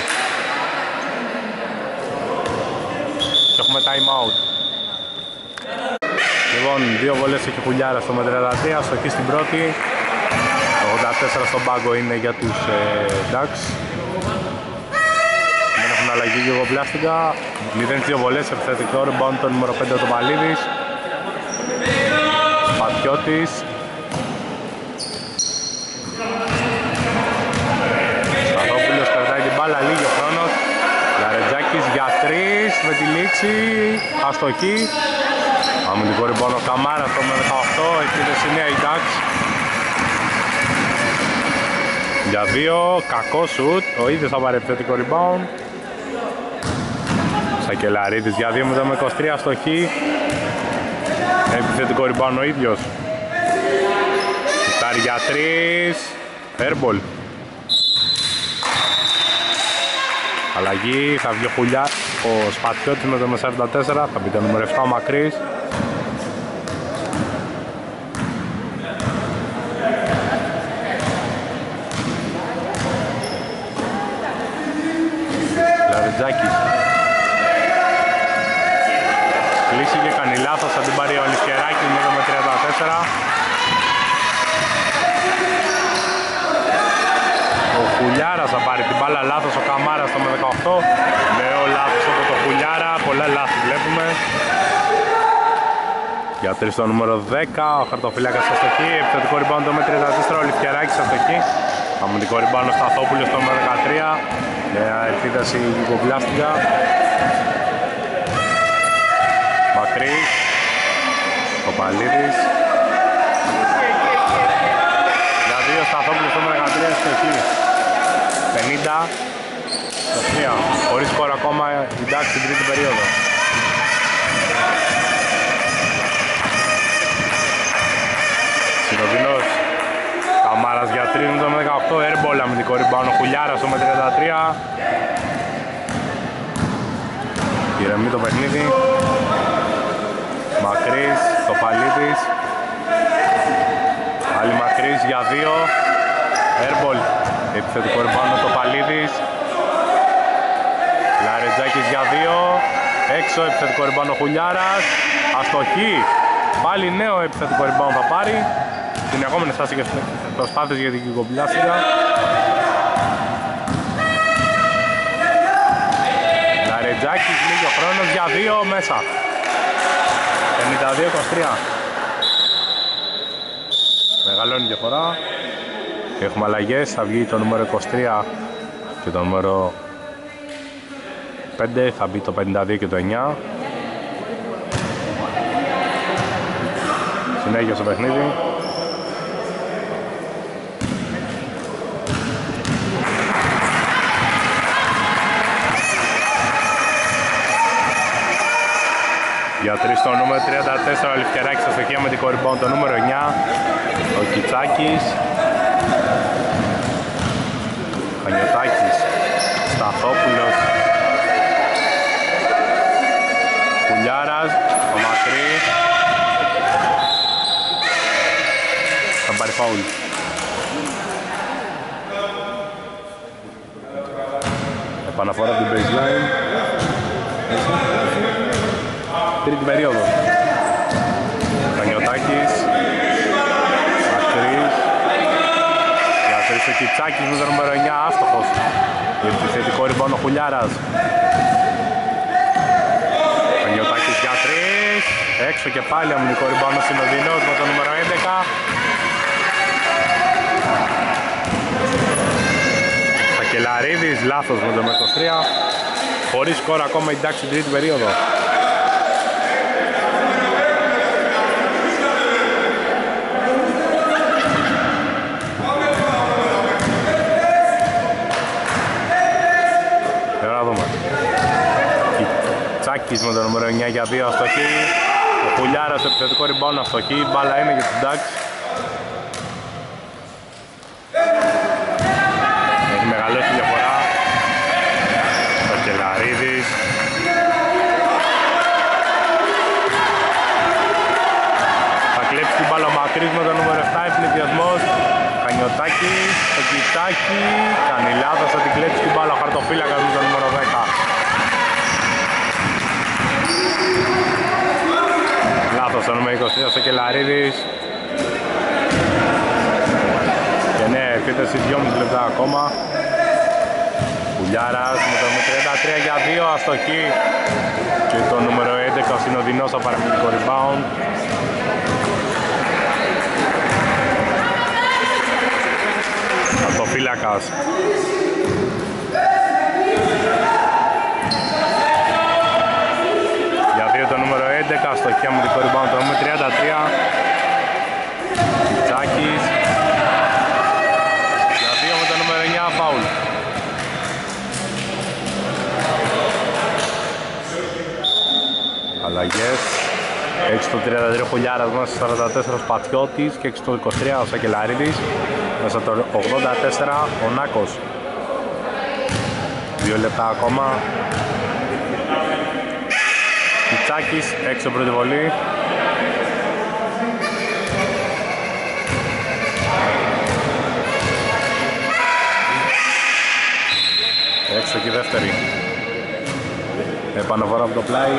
Και έχουμε time out. Λοιπόν, δύο βολές έχει Χουλιάρα στο με τριάντα τρία, στοχή στην πρώτη. ογδόντα τέσσερα στον πάγκο είναι για τους Ducks. Δεν έχουν αλλαγή γεωγοπλάστικα. μηδέν δύο βολές, επιθετικό rebound το νούμερο πέντε ο Παλίδης. Σπατιώτης. Σταθόπουλος κρατάει την μπάλα, λίγη ο χρόνος. Λαρετζάκης για τρεις με τη λήξη. Αστοχή. Αμυντικό rebound ο Καμάρας το με δεκαοκτώ, επίθεση νέα η Ducks. Για δύο, κακό σουτ, ο ίδιος θα πάρει επιθετικό rebound. Σακελαρίδης για δύο με είκοσι τρία, αστοχή. Επιθετικό rebound ο ίδιος. Σουτάρει για τρεις, airball. Αλλαγή, θα βγει ο Χουλιά, ο Σπατιώτης με το σαράντα τέσσερα, θα μπει το νούμερο επτά ο Μακρύς. Λαρετζάκης. Κλείσει και κάνει λάθος, θα την πάρει ο Αλυσκεράκης με το τριάντα τέσσερα. Ο Χουλιάρας θα πάρει την μπάλα, λάθος ο Καμάρας το με δεκαοκτώ. Νέο λάθος από το Χουλιάρα, πολλά λάθη βλέπουμε. Για τρεις το νούμερο δέκα, ο χαρτοφυλάκας στο στοχή, επιθετικό rebound το με τριάντα τέσσερα, ο Λυφκεράκης στο στοχή. Αμυντικό rebound ο Σταθόπουλος το με δεκατρία, νέα επίδαση γυκοπλάστικα. Μακρύς, ο Παλίδης. Για δύο Σταθόπουλος το με δεκατρία, στοχή. πενήντα, τρία, χωρίς σκορ ακόμα η Ducks στην τρίτη περίοδο. Συνοδεινός Καμάρας για τρία με δεκαοκτώ, airball, αμυντικό rebound ο Χουλιάρας στο με τριάντα τρία. Ηρεμεί το παιχνίδι. Μακρύς, το Παλίδης. Άλλη Μακρύς για δύο, airball, επιθετικό rebound το Παλίδης. Λαρετζάκης για δύο, έξω, επιθετικό rebound ο Χουλιάρας. Αστοχή, πάλι νέο επιθετικό rebound θα πάρει. Συνεχόμενες άσχετες προσπάθειες για την κυκοπλάστικα. Λαρετζάκης, λίγο χρόνος για δύο, μέσα. πενήντα δύο είκοσι τρία. Μεγαλώνει η διαφορά. Έχουμε αλλαγές, θα βγει το νούμερο είκοσι τρία και το νούμερο πέντε, θα μπει το πενήντα δύο και το εννιά. Συνέχεια στο παιχνίδι. Για τρεις το νούμερο τριάντα τέσσερα, ο Λυφκεράκης στο στοιχείο με την κορυμπόν το νούμερο εννιά, ο Κιτσάκης. Πανιωτάκης, Σταθόπουλος, Κουλιάρας, ο Μακρύς. Θα πάρει φάουλ. Επαναφορά από την baseline. Τρίτη περίοδο. Πανιωτάκης, Μακρύς. Για τρεις ο Κιτσάκης με το νούμερο εννιά, άστοχος. Επιθετικό rebound ο Χουλιάρας. Πανιωτάκης για τρεις. Έξω και πάλι αμυντικό rebound ο Συνοδεινός με το νούμερο έντεκα. Σακελαρίδης, λάθος με το είκοσι τρία. Χωρίς σκορ ακόμα η Ducks στην τρίτη περίοδο. Τσάκης με το νούμερο εννιά για δύο, αστοχή. Ο Χουλιάρας στο επιθετικό rebound, αστοχή. Μπάλα είναι για τους Ducks. Έχει μεγαλώσει η διαφορά. Ο Κελαρίδης. Θα κλέψει την μπάλα ο Μακρύς με το νούμερο επτά, ευνηδιασμός. Πανιωτάκης, το Κιτσάκι. Κάνει λάθος, θα την κλέψει την μπάλα ο χαρτοφύλακας με το νούμερο δέκα. Λάθος το με είκοσι τρία στο Κελαρίδης. Και ναι, επίθεση δυόμισι λεπτά ακόμα. Κουλιάρας με το τριάντα τρία για δύο, αστοχή. Και το νούμερο έντεκα, ο Συνοδεινός, θα πάρει αμυντικό rebound. Χαρτοφύλακας. Για δύο το νούμερο έντεκα, αστοχή, αμυντικό rebound, το νούμερο τριάντα τρία. Τσάκης. Για δύο με το νούμερο εννιά, φάουλ. Αλλαγές. έξι το τριάντα τρία Χουλιάρας, μέσα στο σαράντα τέσσερα ο Σπατιώτης και έξι το είκοσι τρία ο Σακελαρίδης. Μέσα το ογδόντα τέσσερα ο Νάκος. Δύο λεπτά ακόμα. Κιτσάκης, έξω πρώτη βολή. Έξω και δεύτερη. Επαναφορά από το πλάι.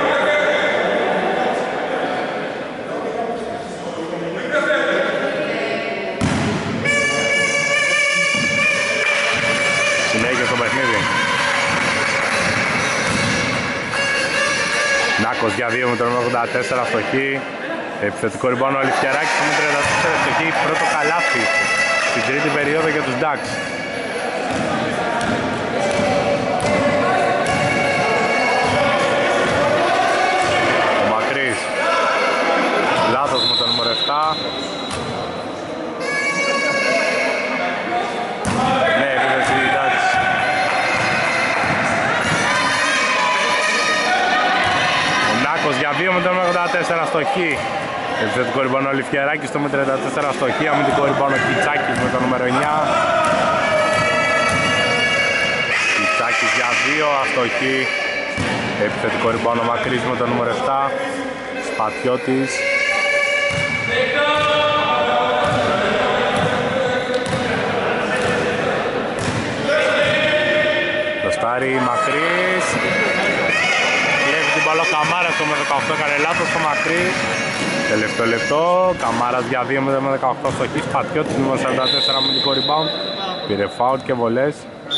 Συνέχεια στο παιχνίδι. Νάκος για δύο με τον ογδόντα τέσσερα αστοχή. Επιθετικό ριμπάουντ ο Αληφιαράκης με τριάντα τέσσερα αστοχή. Πρώτο καλάθι στην τρίτη περίοδο για τους Ducks. Ο Μακρύς. Λάθος με το νούμερο επτά. Ναι, επίθεση Ducks. Ο Νάκος για δύο με τον ογδόντα τέσσερα αστοχή. Επιθετικό ριμπάουντ ο Αληφιαράκης στο με τριάντα τέσσερα αστοχή. Αμυντικό ριμπάουντ ο Κιτσάκης με το νούμερο εννιά. Κιτσάκης για δύο αστοχή. Επιθετικό ριμπάουντ ο Μακρύς με το νούμερο επτά. Σπατιώτης. Το στάρι Μακρύς. Κλέβει την μπάλα ο Καμάρας στο με δεκαοκτώ, έκανε λάθος στο Μακρύς. Τελευταίο λεπτό, Καμάρας για δύο με δεκαοκτώ αστοχή. Σπατιώτης με σαράντα τέσσερα αμυντικό rebound. Πήρε φάουλ και βολές.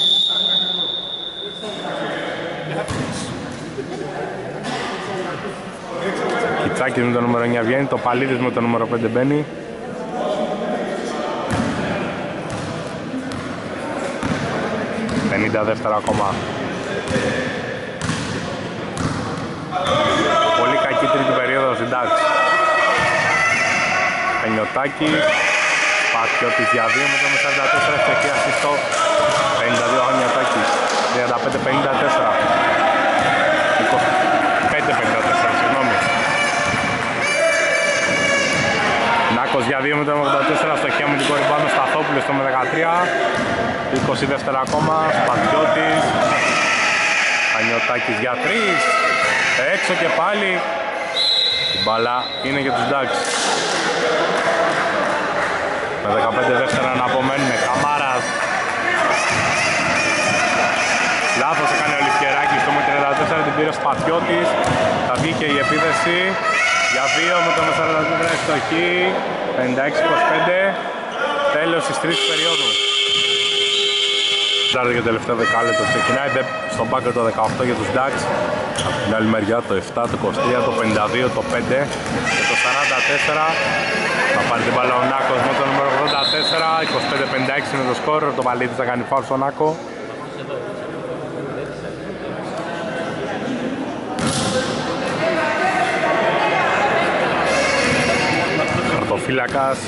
Κιτσάκης με το νούμερο εννιά βγαίνει, το Παλίδης με το νούμερο πέντε μπαίνει. πενήντα δεύτερα ακόμα. Πολύ κακή τρίτη περίοδο στην Ducks. Πενιωτάκης, Πατιώτης για δύο με το σαράντα τέσσερα ευτυχή ασίστο. πενήντα δύο Χανιωτάκης, τριάντα πέντε πενήντα τέσσερα. είκοσι πέντε πενήντα τέσσερα, συγγνώμη. Νάκος για δύο με το ογδόντα τέσσερα, στο χέρι αμυντικό ριμπάουντ Σταθόπουλος στο με δεκατρία. είκοσι δεύτερα ακόμα, Πατιώτης. Χανιωτάκης για τρία. Έξω και πάλι. Η μπάλα είναι για τους Ducks. Με δεκαπέντε δεύτερα να απομένουν. Καμάρας. Λάθος έκανε ο Λιφκεράκης στο με τριάντα τέσσερα, την πήρε ο Σπατιώτης. Θα βγει και η επίθεση για δύο με το με σαράντα τέσσερα ευστοχή. πενήντα έξι είκοσι πέντε. Τέλος της τρίτης περίοδου. Τετάρτη και τελευταίο δεκάλεπτο ξεκινάει στον πάγκο το δεκαοκτώ για τους Ducks. Από την άλλη μεριά το επτά, το είκοσι τρία, το πενήντα δύο, το πέντε και το σαράντα τέσσερα. Θα πάρει την μπάλα ο Νάκος με το νούμερο ογδόντα τέσσερα, είκοσι πέντε πενήντα έξι είναι το σκορ. Το Παλίδης θα κάνει φάουλ στον Νάκο. Χαρτοφύλακας.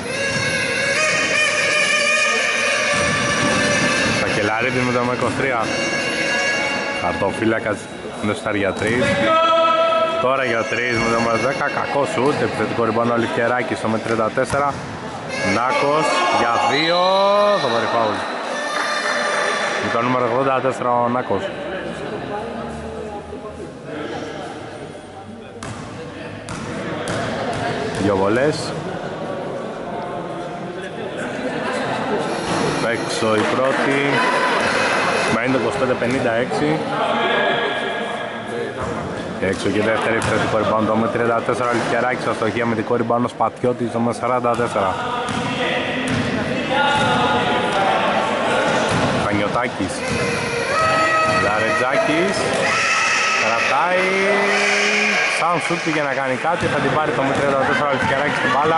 Σακελαρίδη με το είκοσι τρία. Χαρτοφύλακας με το στάρ για τρία. Τώρα για τρία με το νούμερο δέκα. Κακό σουτ. Επιθετικό ριμπάουντ ο Λιφκεράκης στο με τριάντα τέσσερα. Νάκος για δύο. Θα πάρει φάουλ. Με το νούμερο ογδόντα τέσσερα ο Νάκος. Δύο βολές. Έξω η πρώτη. Μένει το είκοσι πέντε πενήντα έξι. Και έξω και δεύτερη επιθετικό rebound με τριάντα τέσσερα Λυκεράκης, αστοχή αμυντικό rebound ο Σπατιώτης με σαράντα τέσσερα. Πανιωτάκης, Λαρετζάκης, κρατάει, σαν σούτ για να κάνει κάτι, θα την πάρει το με τριάντα τέσσερα Λυκεράκης στην μπάλα.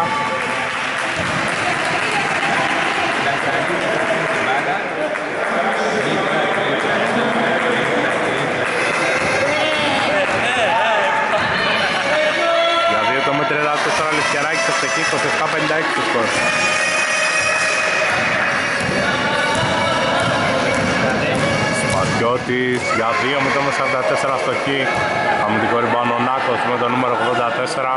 Για δύο το με τριάντα τέσσερα Λυκεράκης, ευτυχή είκοσι επτά πενήντα έξι το σκορ. Σπατιώτης για δύο με το με σαράντα τέσσερα αστοχή. Αμυντικό rebound ο Νάκος με το νούμερο ογδόντα τέσσερα.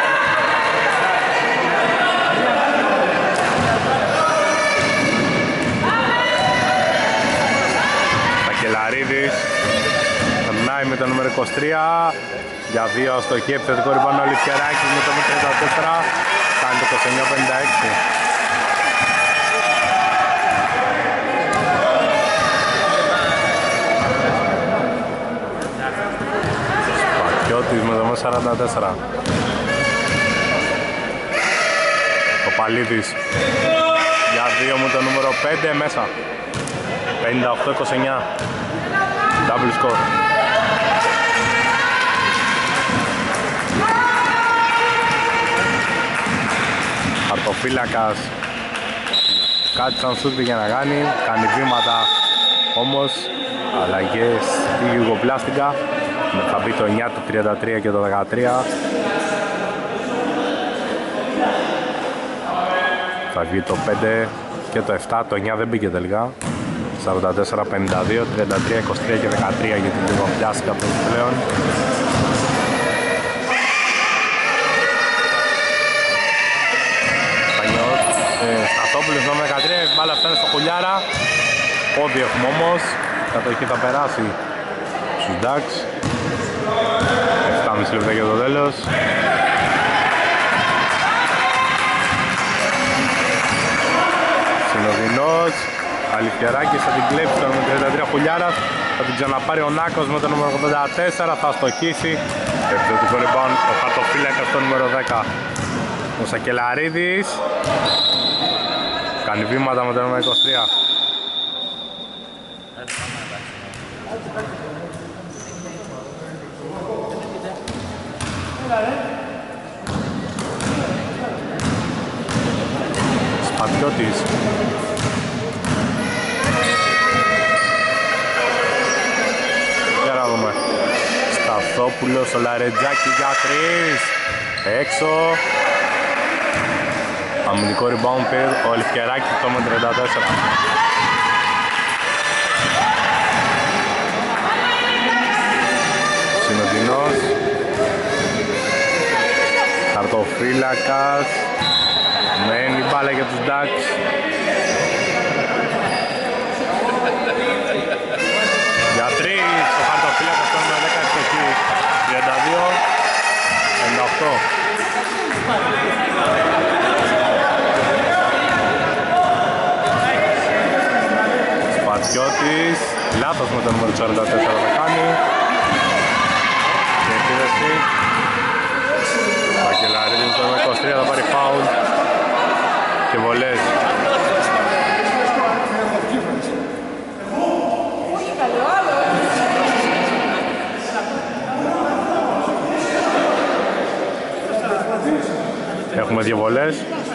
Τακελαρίδης περνάει με το νούμερο είκοσι τρία. Για δύο αστοχή, επιθετικό rebound ο Λυκεράκης με το με τριάντα τέσσερα. Κάνει το είκοσι εννιά πενήντα έξι. Με το σαράντα τέσσερα. Ο Παλίδης για δύο με το νούμερο πέντε μέσα. πενήντα οκτώ είκοσι εννιά. Double score. Χαρτοφύλακας κάτι σαν σούτ για να κάνει. Κάνει βήματα όμως. Αλλαγές στη Γιουγκοπλάστικα. Θα μπει το εννιά, το τριάντα τρία και το δεκατρία. Θα βγει το πέντε και το επτά, το εννιά δεν μπήκε τελικά. σαράντα τέσσερα πενήντα δύο, τριάντα τρία είκοσι τρία και δεκατρία για την Γιουγκοπλάστικα πλέον. Σταθόπουλος νόμο δεκατρία, η μπάλα φτάνει στο Χουλιάρα. Πόδι έχουμε όμως, κατοχή θα περάσει στους Ducks. επτά και μισό λεπτά για το τέλος. Συνοδεινός, Αληφιαράκης θα την κλέψει το με τριάντα τρία Χουλιάρας. Θα την ξαναπάρει ο Νάκος με το νούμερο ογδόντα τέσσερα, θα στοχίσει. Επιθετικό rebound ο χαρτοφύλακας στο νούμερο δέκα. Ο Σακελαρίδης κάνει βήματα με το νούμερο είκοσι τρία. Σπατιώτης για να δούμε. Σταθόπουλος, ο Λαρετζάκη για τρεις. Έξω. Αμυντικό rebound πήρε ο Λυκεράκης το με τριάντα τέσσερα. Συνοδεινός, χαρτοφύλακας, μένει μπάλα για τους Ducks. Για τρεις, ο χαρτοφύλακας το νούμερο δέκα εκεί, τριάντα δύο πενήντα οκτώ. Σπατιώτης, λάθος με το νούμερο σαράντα τέσσερα θα κάνει. Και επίδεση. Βαγγελαρίδης το νούμερο είκοσι τρία θα πάρει φάουλ και βολές. Έχουμε δύο βολές.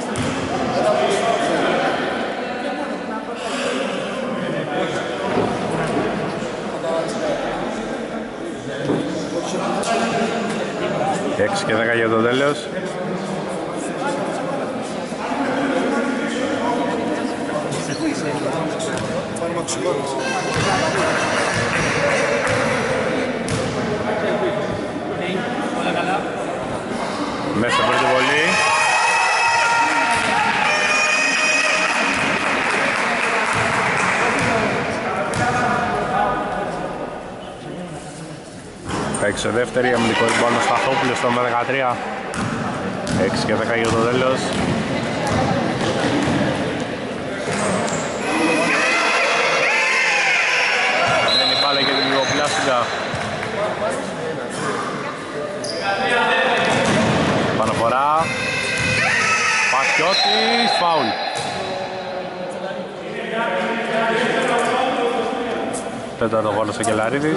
έξι και δέκα για το τέλος. Μέσα πρώτη βολή. έξι δεύτερη, αμυντικό rebound ο Σταθόπουλος στο δεκατρία. έξι και δέκα για το τέλος. Μένει πάλι για την Γιουγκοπλάστικα. Παναφορά. Πατιώτης, φάουλ. Τέταρτο γόλος ο Κελαρίδης.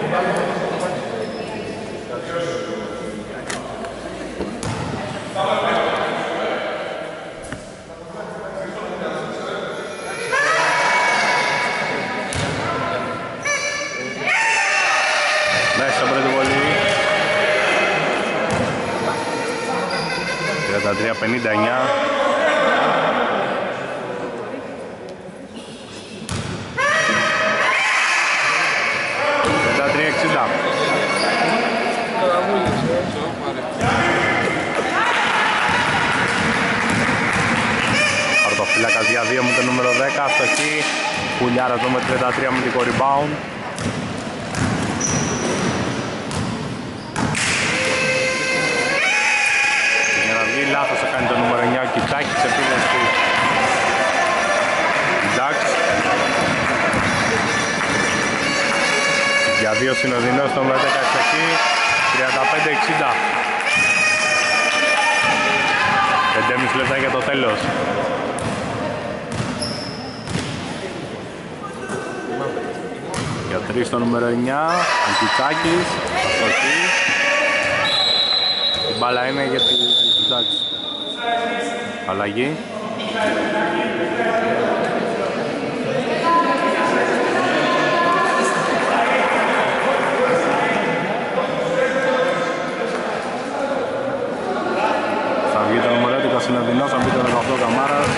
Μέσα πρώτη βολή. τριάντα τρία πενήντα εννιά. τριάντα τρία εξήντα. Χαρτοφύλακας για δύο με το νούμερο δέκα. Αστοχή. Κουλιάρας με τριάντα τρία με δικό rebound. Λάθος θα κάνει το νούμερο εννιά ο Κιτσάκης, επίδεση του Ντάξ. Για δύο συνοδεινός το νούμερο δέκα εκεί, τριάντα πέντε εξήντα. πέντε και μισό λεπτά για το τέλος. Για τρεις το νούμερο εννιά, ο Κιτσάκης, αστοχή. Η μπάλα είναι για τη Ντάξ. Αλλαγή. Θα βγει το νούμερο έντεκα συνεδρινός, θα μπει το δεκαοκτώ Καμάρας.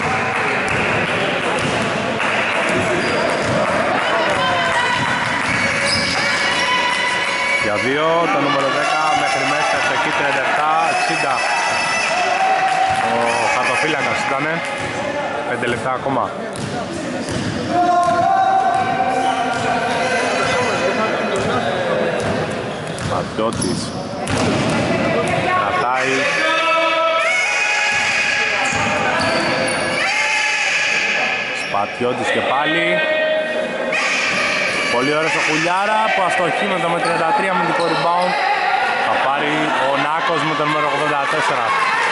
Για δύο, το νούμερο δέκα μέχρι μέσα εκεί τριάντα επτά εξήντα. Ο χαρτοφύλακας ήτανε, πέντε λεπτά ακόμα. Πατιώτης κρατάει. Σπατιώτης και πάλι. Πολύ ωραίος ο Κουλιάρα που αστοχεί με το με τριάντα τρία με δικό rebound. Θα πάρει ο Νάκος με το νούμερο ογδόντα τέσσερα.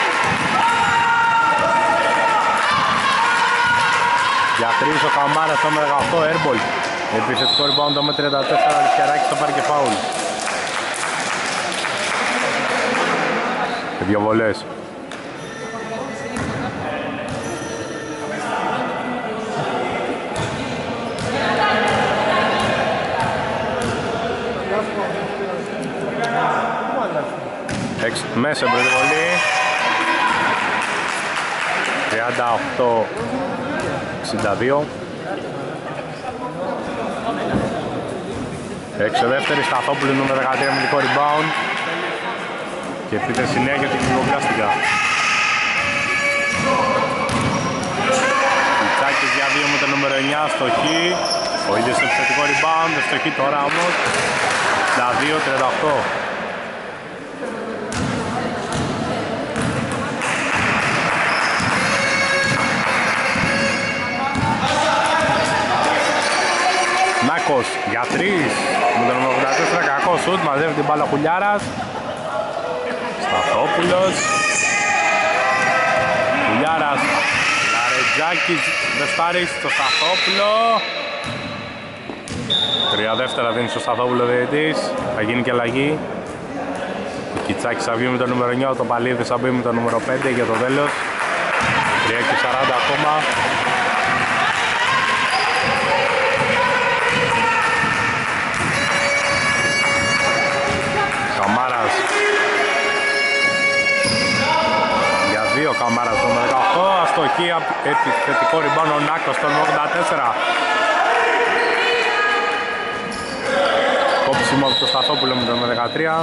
Για τρεις ο Καμάρας το με δεκαοκτώ airball. Επιθετικό rebound το με τριάντα τέσσερα, Λισκεράκης θα πάρει και φάουλ. Και δύο βολές. Εξ, μέσα πρώτη βολή. τριάντα οκτώ εξήντα δύο. Έξω δεύτερη, Σταθόπουλου νούμερο δεκατρία με δικό rebound. Και επίθεση συνέχεια την κυκλοκλάστηκα. Πιτσάκης για δύο με το νούμερο εννιά, στοχή. Ο ίδιος στο επιθετικό rebound, στοχή τώρα όμως. εξήντα δύο τριάντα οκτώ. Νάκος για τρεις με τον νούμερο ογδόντα τέσσερα, κακό σουτ, μαζεύει την μπάλα Κουλιάρας. Σταθόπουλος. Κουλιάρας. Λαρετζάκης, Δεσπάρης στο Σταθόπουλο. Τρία δεύτερα δίνει στο Σταθόπουλο διαιτητής, θα γίνει και αλλαγή. Ο Κιτσάκης θα βγει με το νούμερο εννιά, το Παλίδης θα μπει με το νούμερο πέντε για το τέλος. τρία και σαράντα ακόμα. Καμάρας. Για δύο Καμάρας το δεκαοκτώ, αστοχή, επιθετικό rebound ο Νάκος το ογδόντα τέσσερα. Κόψιμο από το Σταθόπουλο με το δεκατρία.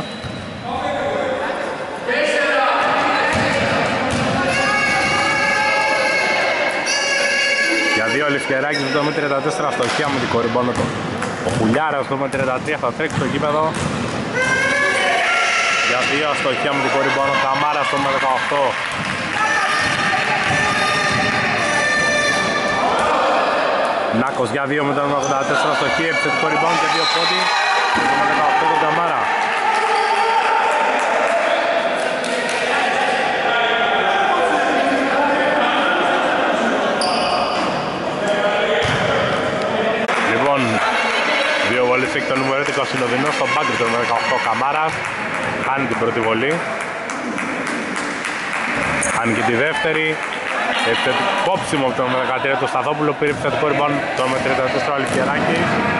Για δύο Λευκεράκης με το τριάντα τέσσερα, αστοχία με την κορυμπόνο του. Ο Χουλιάρας το τριάντα τρία θα τρέξει στο γήπεδο. Για δύο αστοχία με την κορυμπόνο, Καμάρας το δεκαοκτώ. Νάκος για δύο με τον ογδόντα τέσσερα, αστοχία, επιθετικό rebound και δύο πόντι. Το δεκαοκτώ τον Καμάρα. Συνοδεινός στον μπάγκρι του νούμερο δεκαοκτώ Καμάρας. Χάνει την πρώτη βολή. Χάνει και τη δεύτερη. Κόψιμο από το νούμερο δεκατρία του Σταθόπουλο. Πήρε επιθετικό rebound το νούμερο τριάντα τέσσερα ο Αληφιεράκης.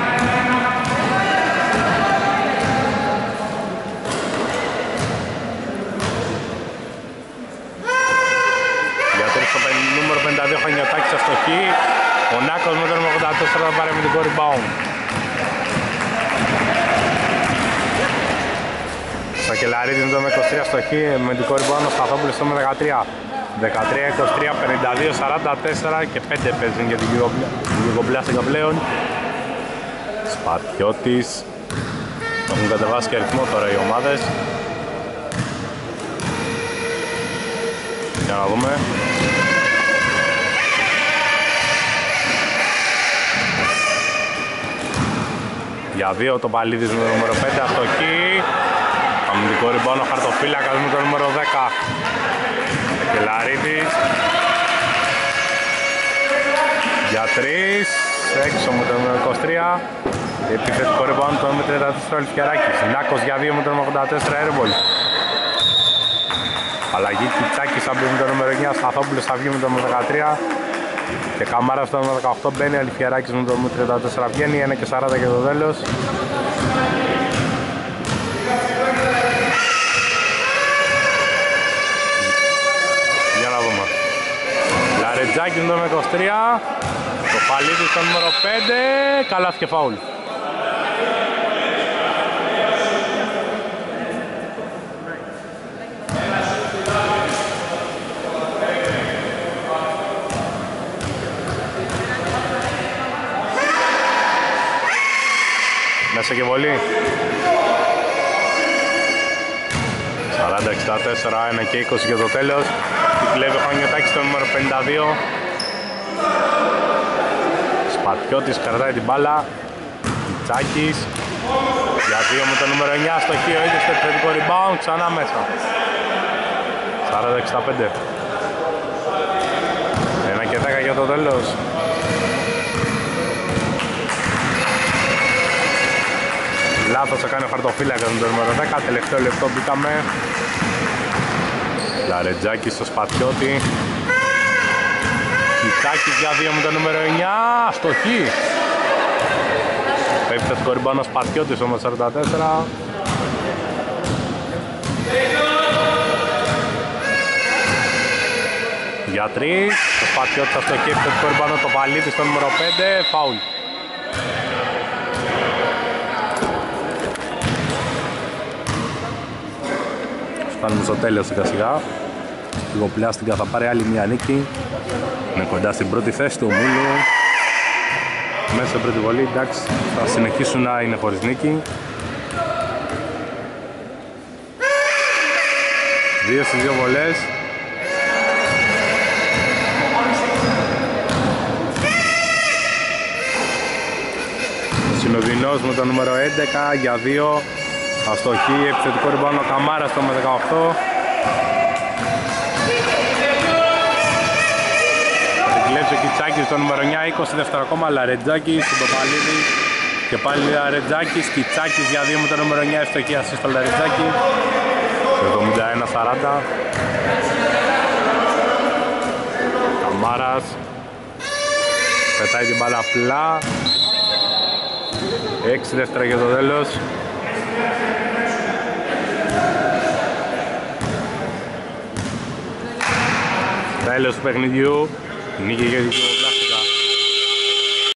Για τρεις στο νούμερο πενήντα δύο Χανιωτάκης αστοχή. Ο Νάκος με το νούμερο ογδόντα τέσσερα θα πάρει αμυντικό rebound. Σακελαρίδη με το νούμερο είκοσι τρία αστοχή. Αμυντικό rebound ο Σταθόπουλος στο νούμερο δεκατρία. δεκατρία είκοσι τρία πενήντα δύο σαράντα τέσσερα και πέντε παίζουν για την Γιουγκομπλάστικα πλέον. Σπατιώτης. Έχουν κατεβάσει και αριθμό τώρα οι ομάδες. Για να δούμε. Για δύο το Παλίδης με το νούμερο πέντε αστοχή. Αμυντικό rebound ο Χαρτοφύλακας με το νούμερο δέκα. Κελαρίδης. Για τρεις. Έξω με το νούμερο είκοσι τρία. Επιθετικό rebound το νούμερο τριάντα τέσσερα Αληφιεράκης. Νάκος για δύο με το νούμερο ογδόντα τέσσερα airball. Αλλαγή Κιτσάκης θα μπει με το νούμερο εννιά. Σταθόπουλος θα βγει με το νούμερο δεκατρία. Και Καμάρας στο νούμερο δεκαοκτώ μπαίνει. Αληφιεράκης με το νούμερο τριάντα τέσσερα βγαίνει. ένα και σαράντα και το τέλος. Λαρετζάκης με το νούμερο είκοσι τρία, το Παλίδης στο νούμερο πέντε, καλάθι και φάουλ. Μέσα και βολή. σαράντα εξήντα τέσσερα, ένα και είκοσι για το τέλος. Κλέβει ο Χανιωτάκης στο νούμερο πενήντα δύο. Σπατιώτης κρατάει την μπάλα. Τσάκης. Για δύο με το νούμερο εννιά στο χείο. Είδε στο επιθετικό rebound. Ξανά μέσα. σαράντα εξήντα πέντε. ένα και δέκα για το τέλος. Λάθος θα κάνει ο Χαρτοφύλακας με το νούμερο δέκα. Τελευταίο λεπτό μπήκαμε. Λαρετζάκης στο Σπατιώτη. Κιτσάκης για δύο με το νούμερο εννιά. Αστοχή. Επιθετικό rebound ο Σπατιώτης όμως σαράντα τέσσερα. Για τρεις. Το Σπατιώτης αστοχή. Επιθετικό rebound το Παλίδη στο νούμερο πέντε. Φάουλ. Φτάνουμε στο τέλος σιγά σιγά. Γιουγκομπλάστικα θα πάρει άλλη μια νίκη. Είναι κοντά στην πρώτη θέση του ομίλου. Μέσα στην πρώτη βολή, εντάξει, θα συνεχίσουν να είναι χωρίς νίκη. Δύο στις δύο βολές. Ο Συνοδεινός με το νούμερο έντεκα για δύο. Αστοχή, επιθετικό rebound ο Καμάρας στο με δεκαοκτώ. Θα την κλέψει ο Κιτσάκης στο νούμερο εννιά, είκοσι δεύτερο ακόμα. Λαρετζάκης στον Παπαλίδη. Και πάλι Λαρετζάκης, Κιτσάκης για δύο με το νούμερο εννιά. Ευτοχή ασίστ στο Λαρετζάκη. εβδομήντα ένα σαράντα. Καμάρας. Πετάει την μπάλα απλά. έξι δεύτερα για το τέλος. Τέλος του παιχνιδιού. Νίκη για την